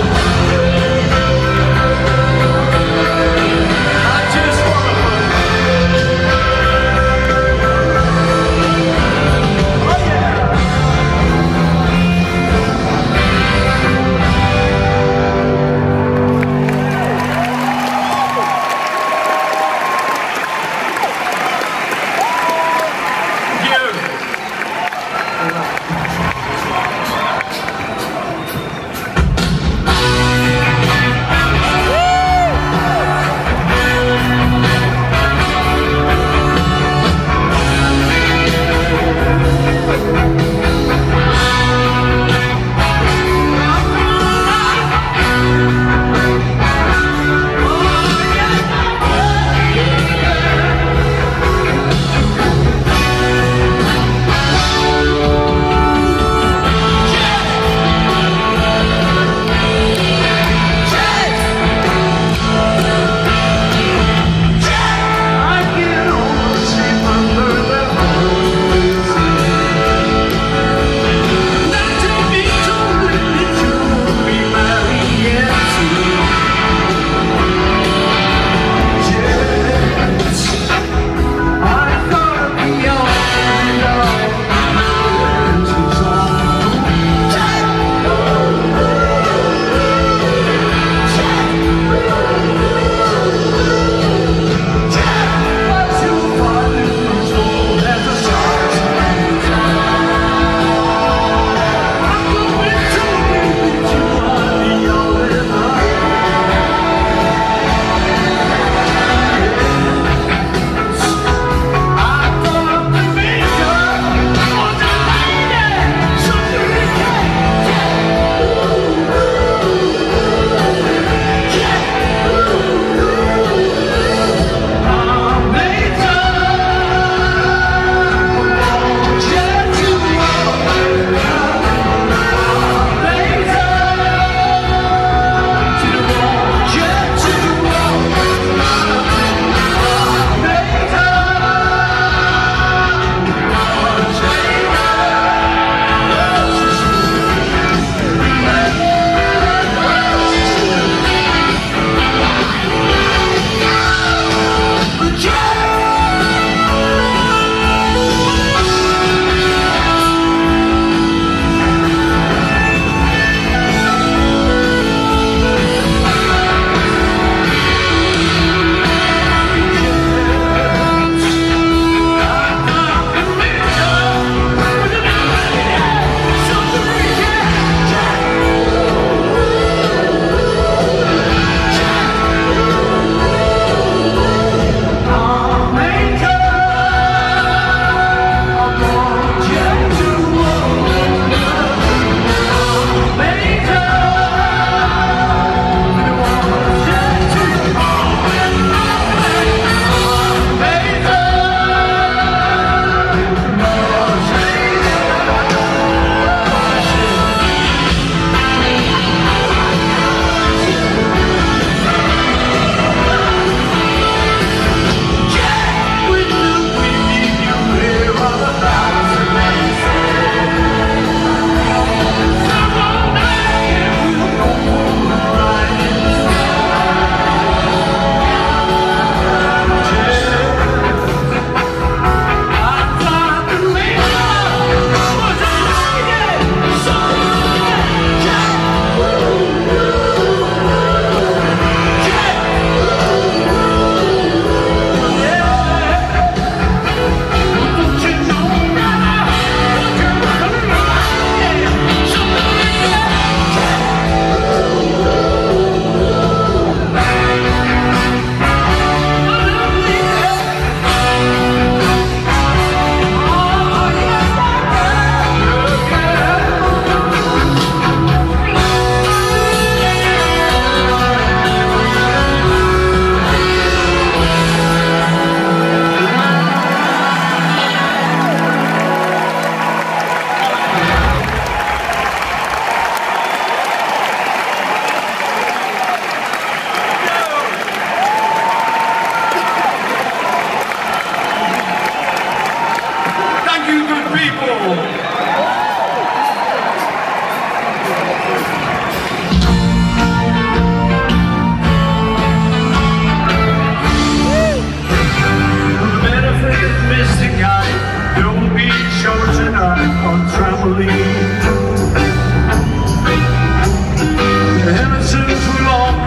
I just wanna know. Oh yeah.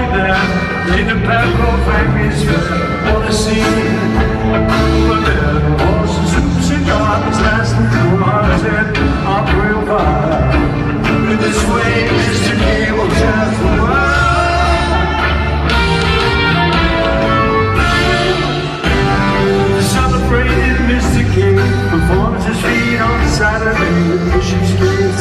there in the Pembroke famous fair. What a scene! But there was a soups and gardens lasting through my head. Up real fire. In this way, Mister K will tell the world. The celebrated Mister K performs his feat on Saturday with pushing skates.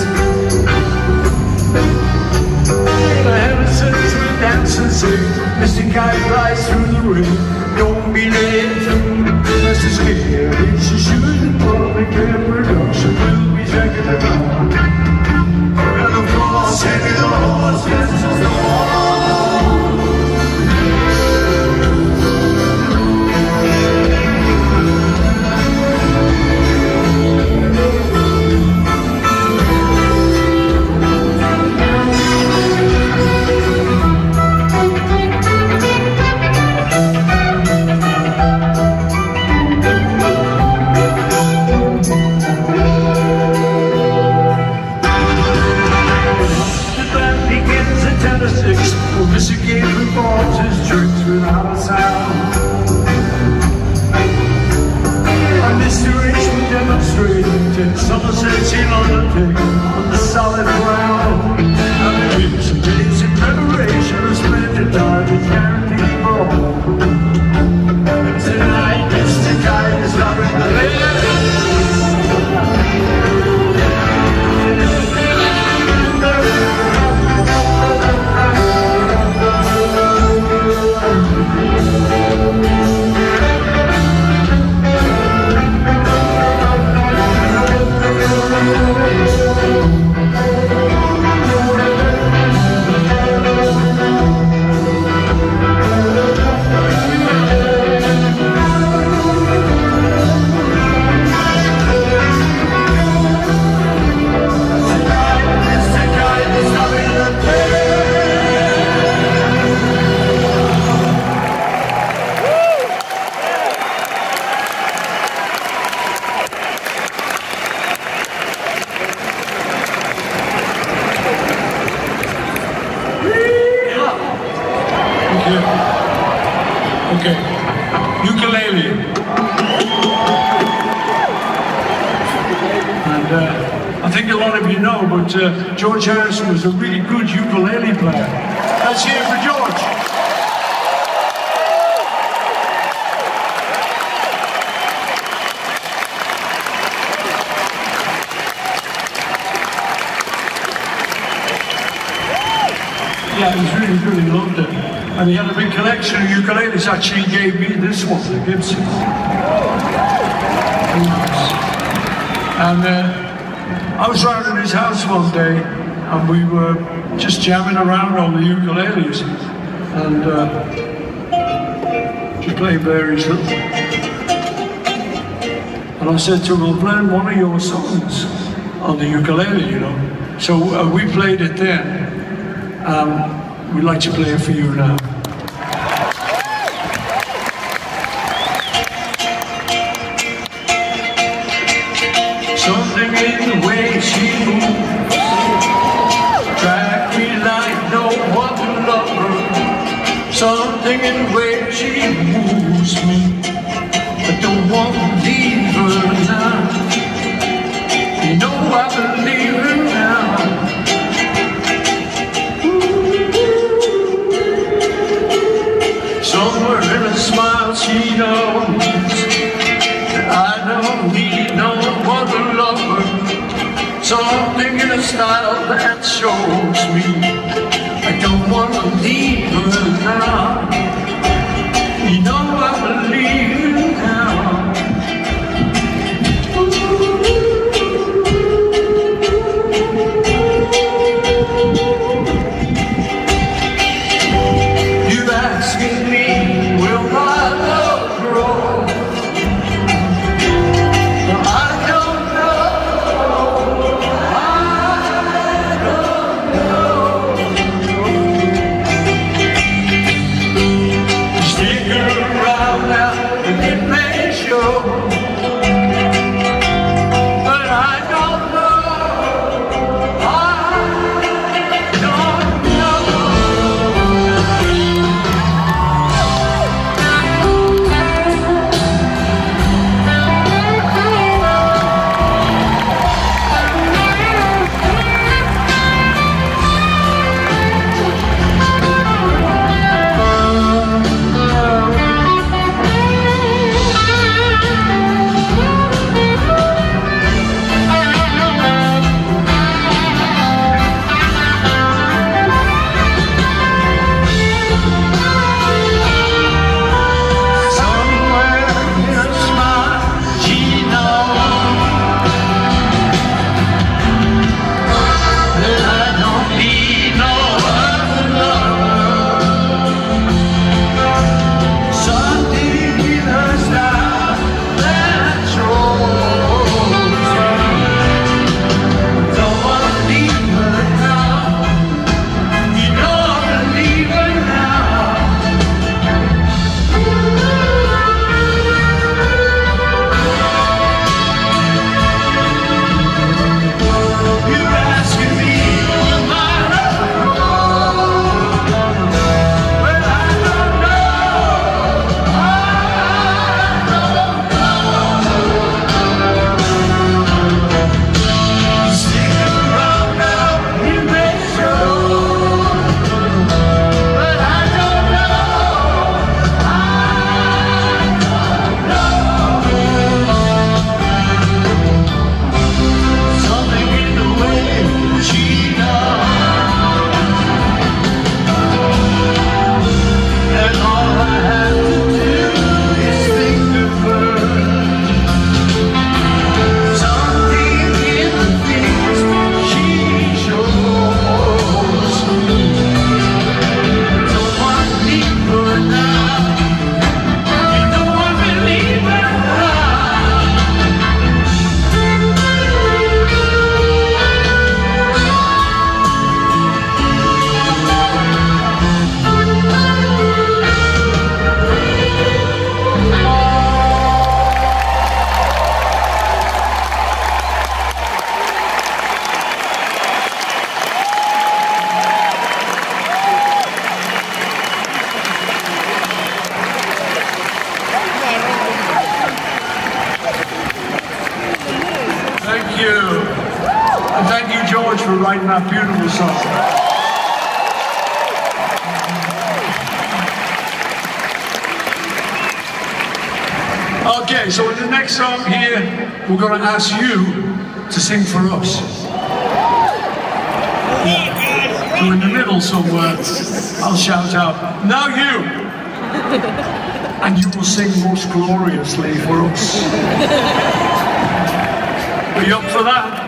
The heavens will dance and sing. Mister Kite flies through the ring. Don't be late. Mister Skinner hits his shoes in public and production will be second to none. And of course, Henry the horse dances the wall. Mister K performs his tricks without a sound. And Mister H will demonstrate in Somerset in undertake on the solid ground. And the weeks and days in preparation of splendid time is guaranteed for all. And tonight Mister Kite is loving the lady. Okay, ukulele. And uh, I think a lot of you know, but uh, George Harrison was a really good ukulele player. Let's hear it for George. Yeah, he was really good, he loved it. And he had a big collection of ukuleles. Actually, he gave me this one, the Gibson. And uh, I was round at his house one day, and we were just jamming around on the ukuleles, and uh, just playing various little. And I said to him, "I'll play one of your songs on the ukulele, you know." So uh, we played it then. Um, we'd like to play it for you now. Something in the way she moves, drag me like no other lover. Something in the way she moves me, I don't want to leave her now. You know I believe her now. Somewhere in a smile she knows that I don't need no other lover. Something in a style that shows me I don't want to leave her now. You know I believe her now. You're asking me, will my love grow? I don't know. I don't know. much for writing that beautiful song. Okay, so in the next song here, we're going to ask you to sing for us. So in the middle somewhere, I'll shout out, now you! And you will sing most gloriously for us. Are you up for that?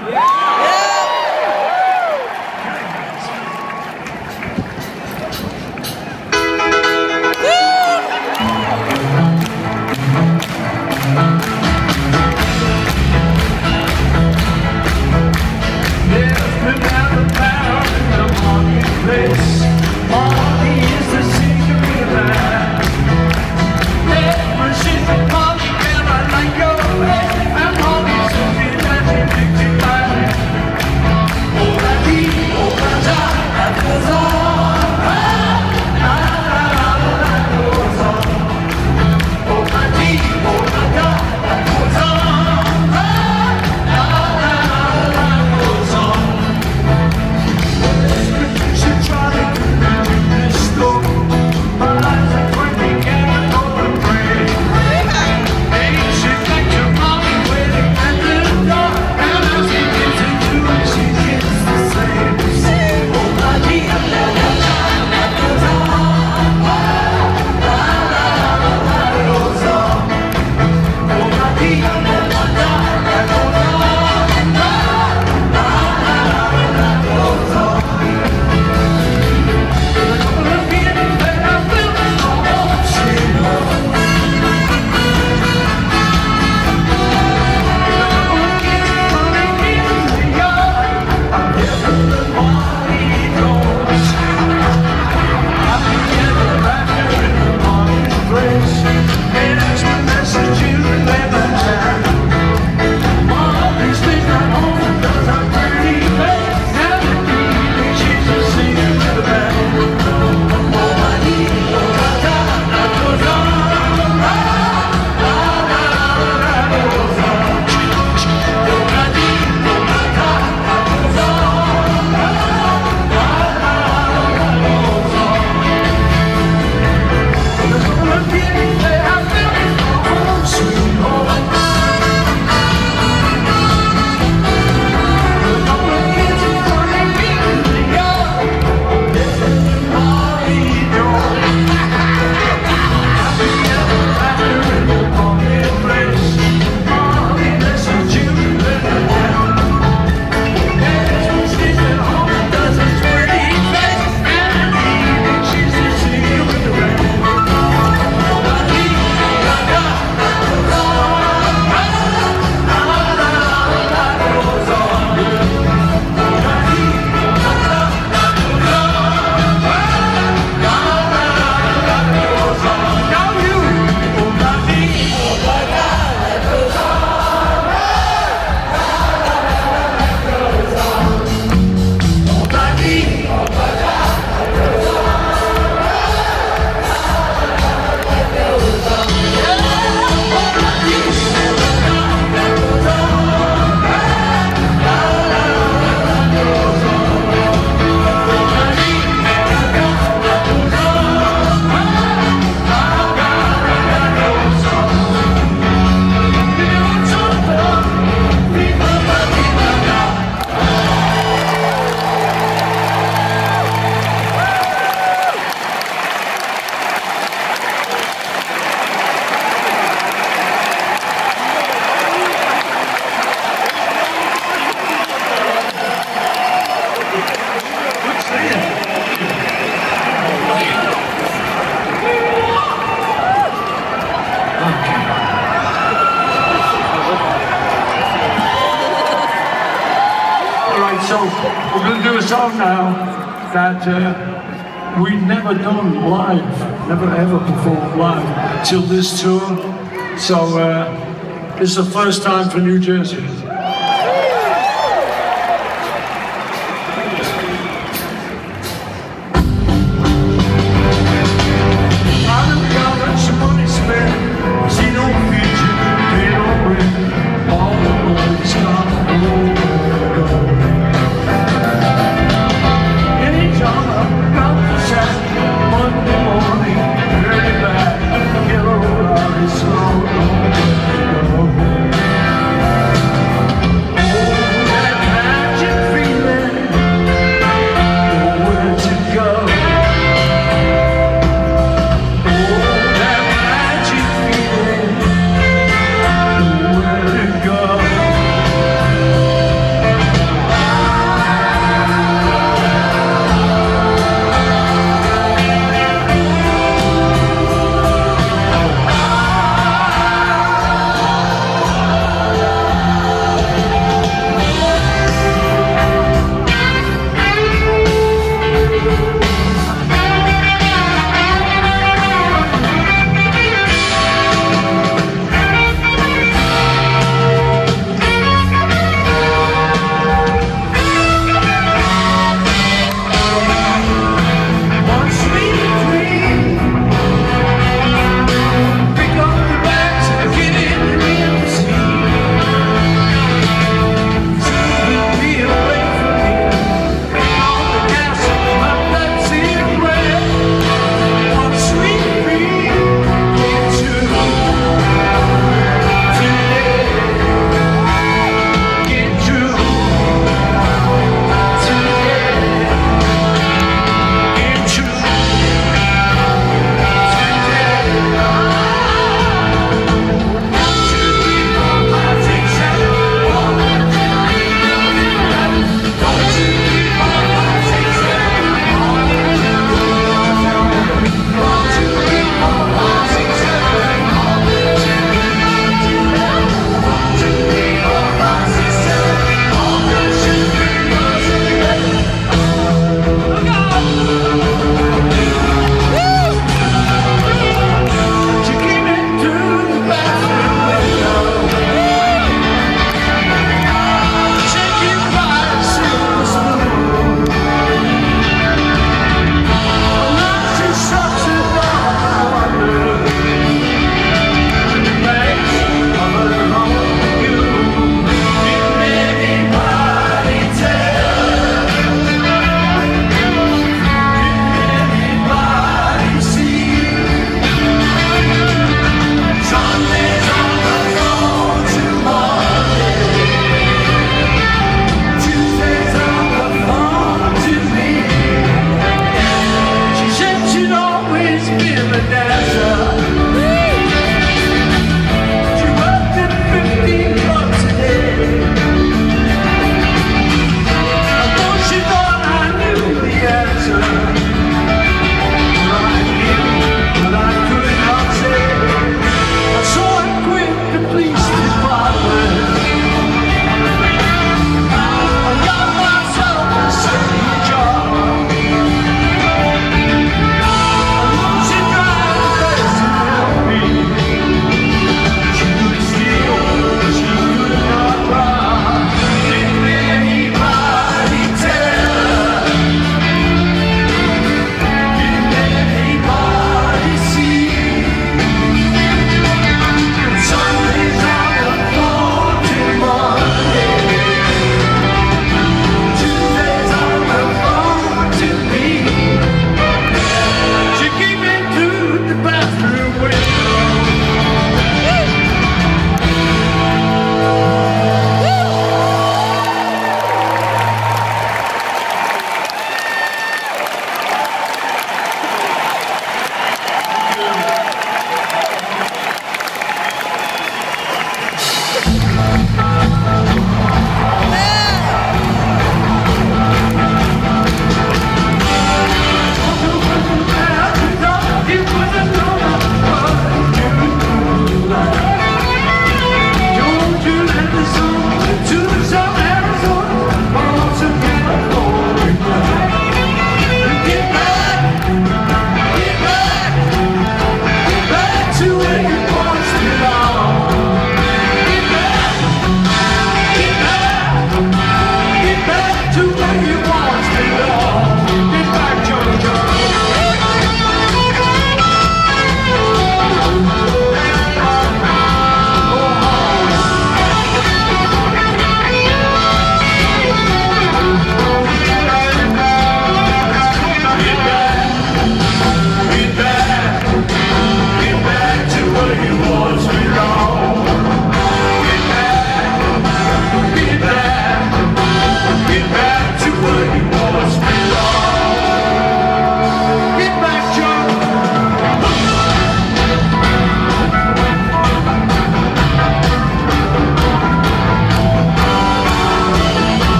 So we're going to do a song now that uh, we've never done live, never ever performed live till this tour. So uh, it's the first time for New Jersey.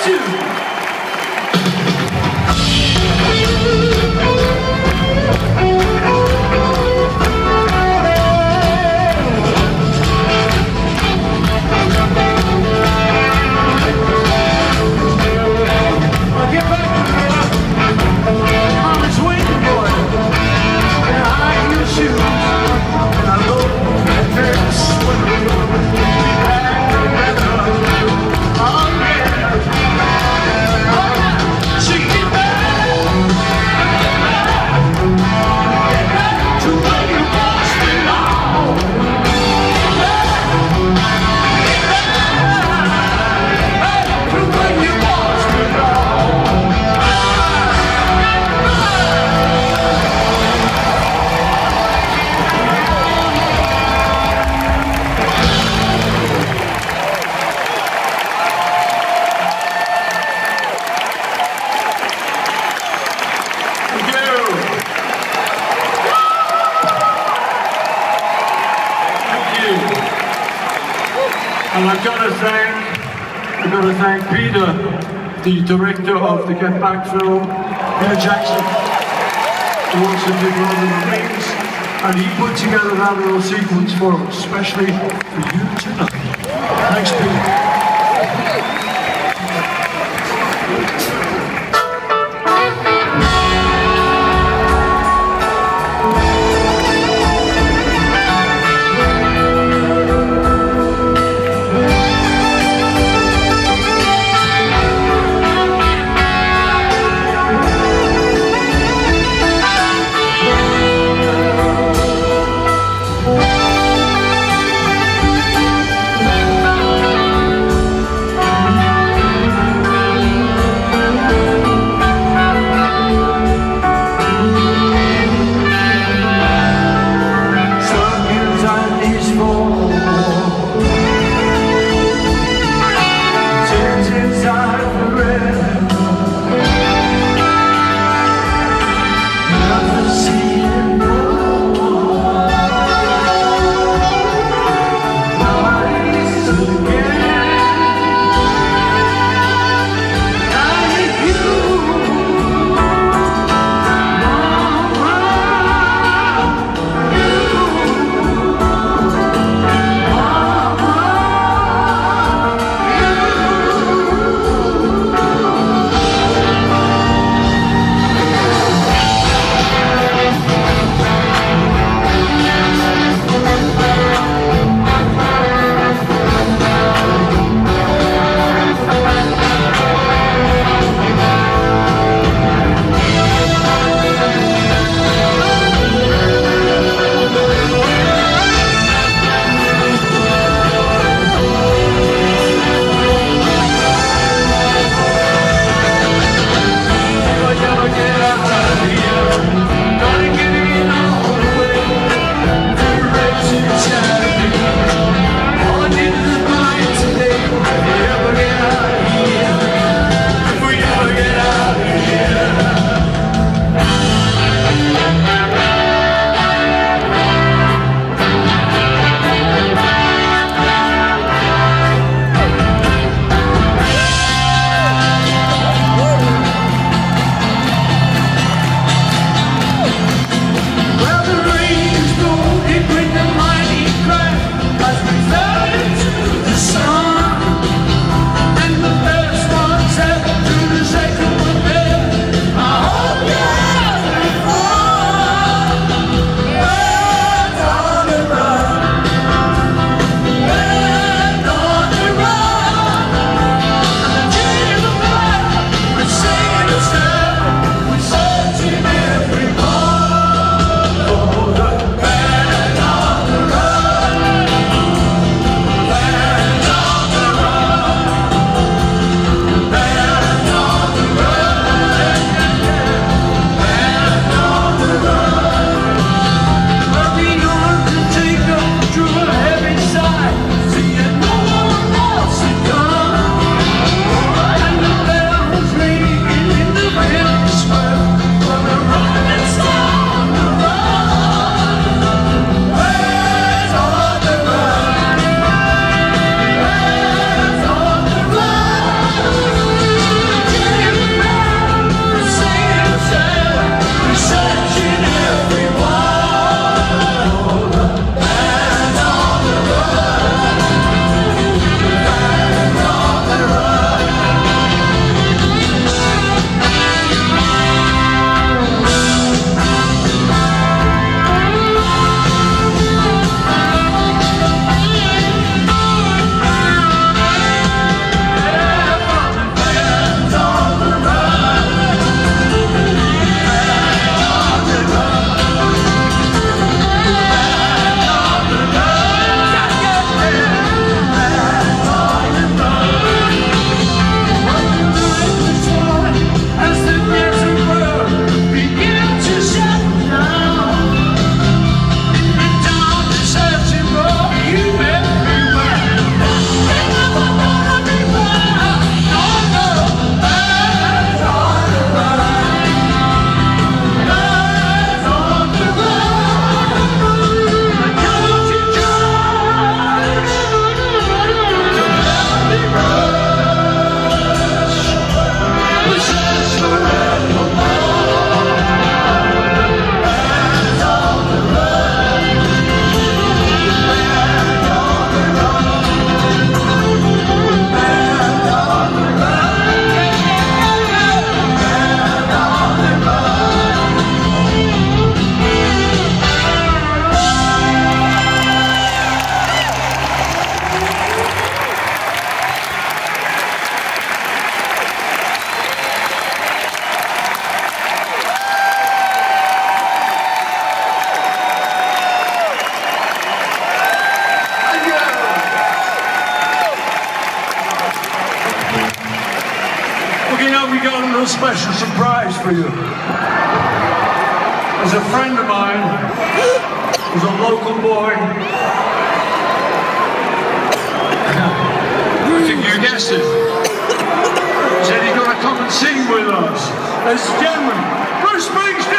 And I've got to thank, I've got to thank Peter, the director of the Get Back film, Peter Jackson, who also did Lord of the Rings, and he put together that little sequence for us, especially for you tonight. Thanks, Peter. we got a little special surprise for you. There's a friend of mine who's a local boy. I think you guessed it. He said he's going to come and sing with us. Ladies and gentlemen, Bruce Springsteen!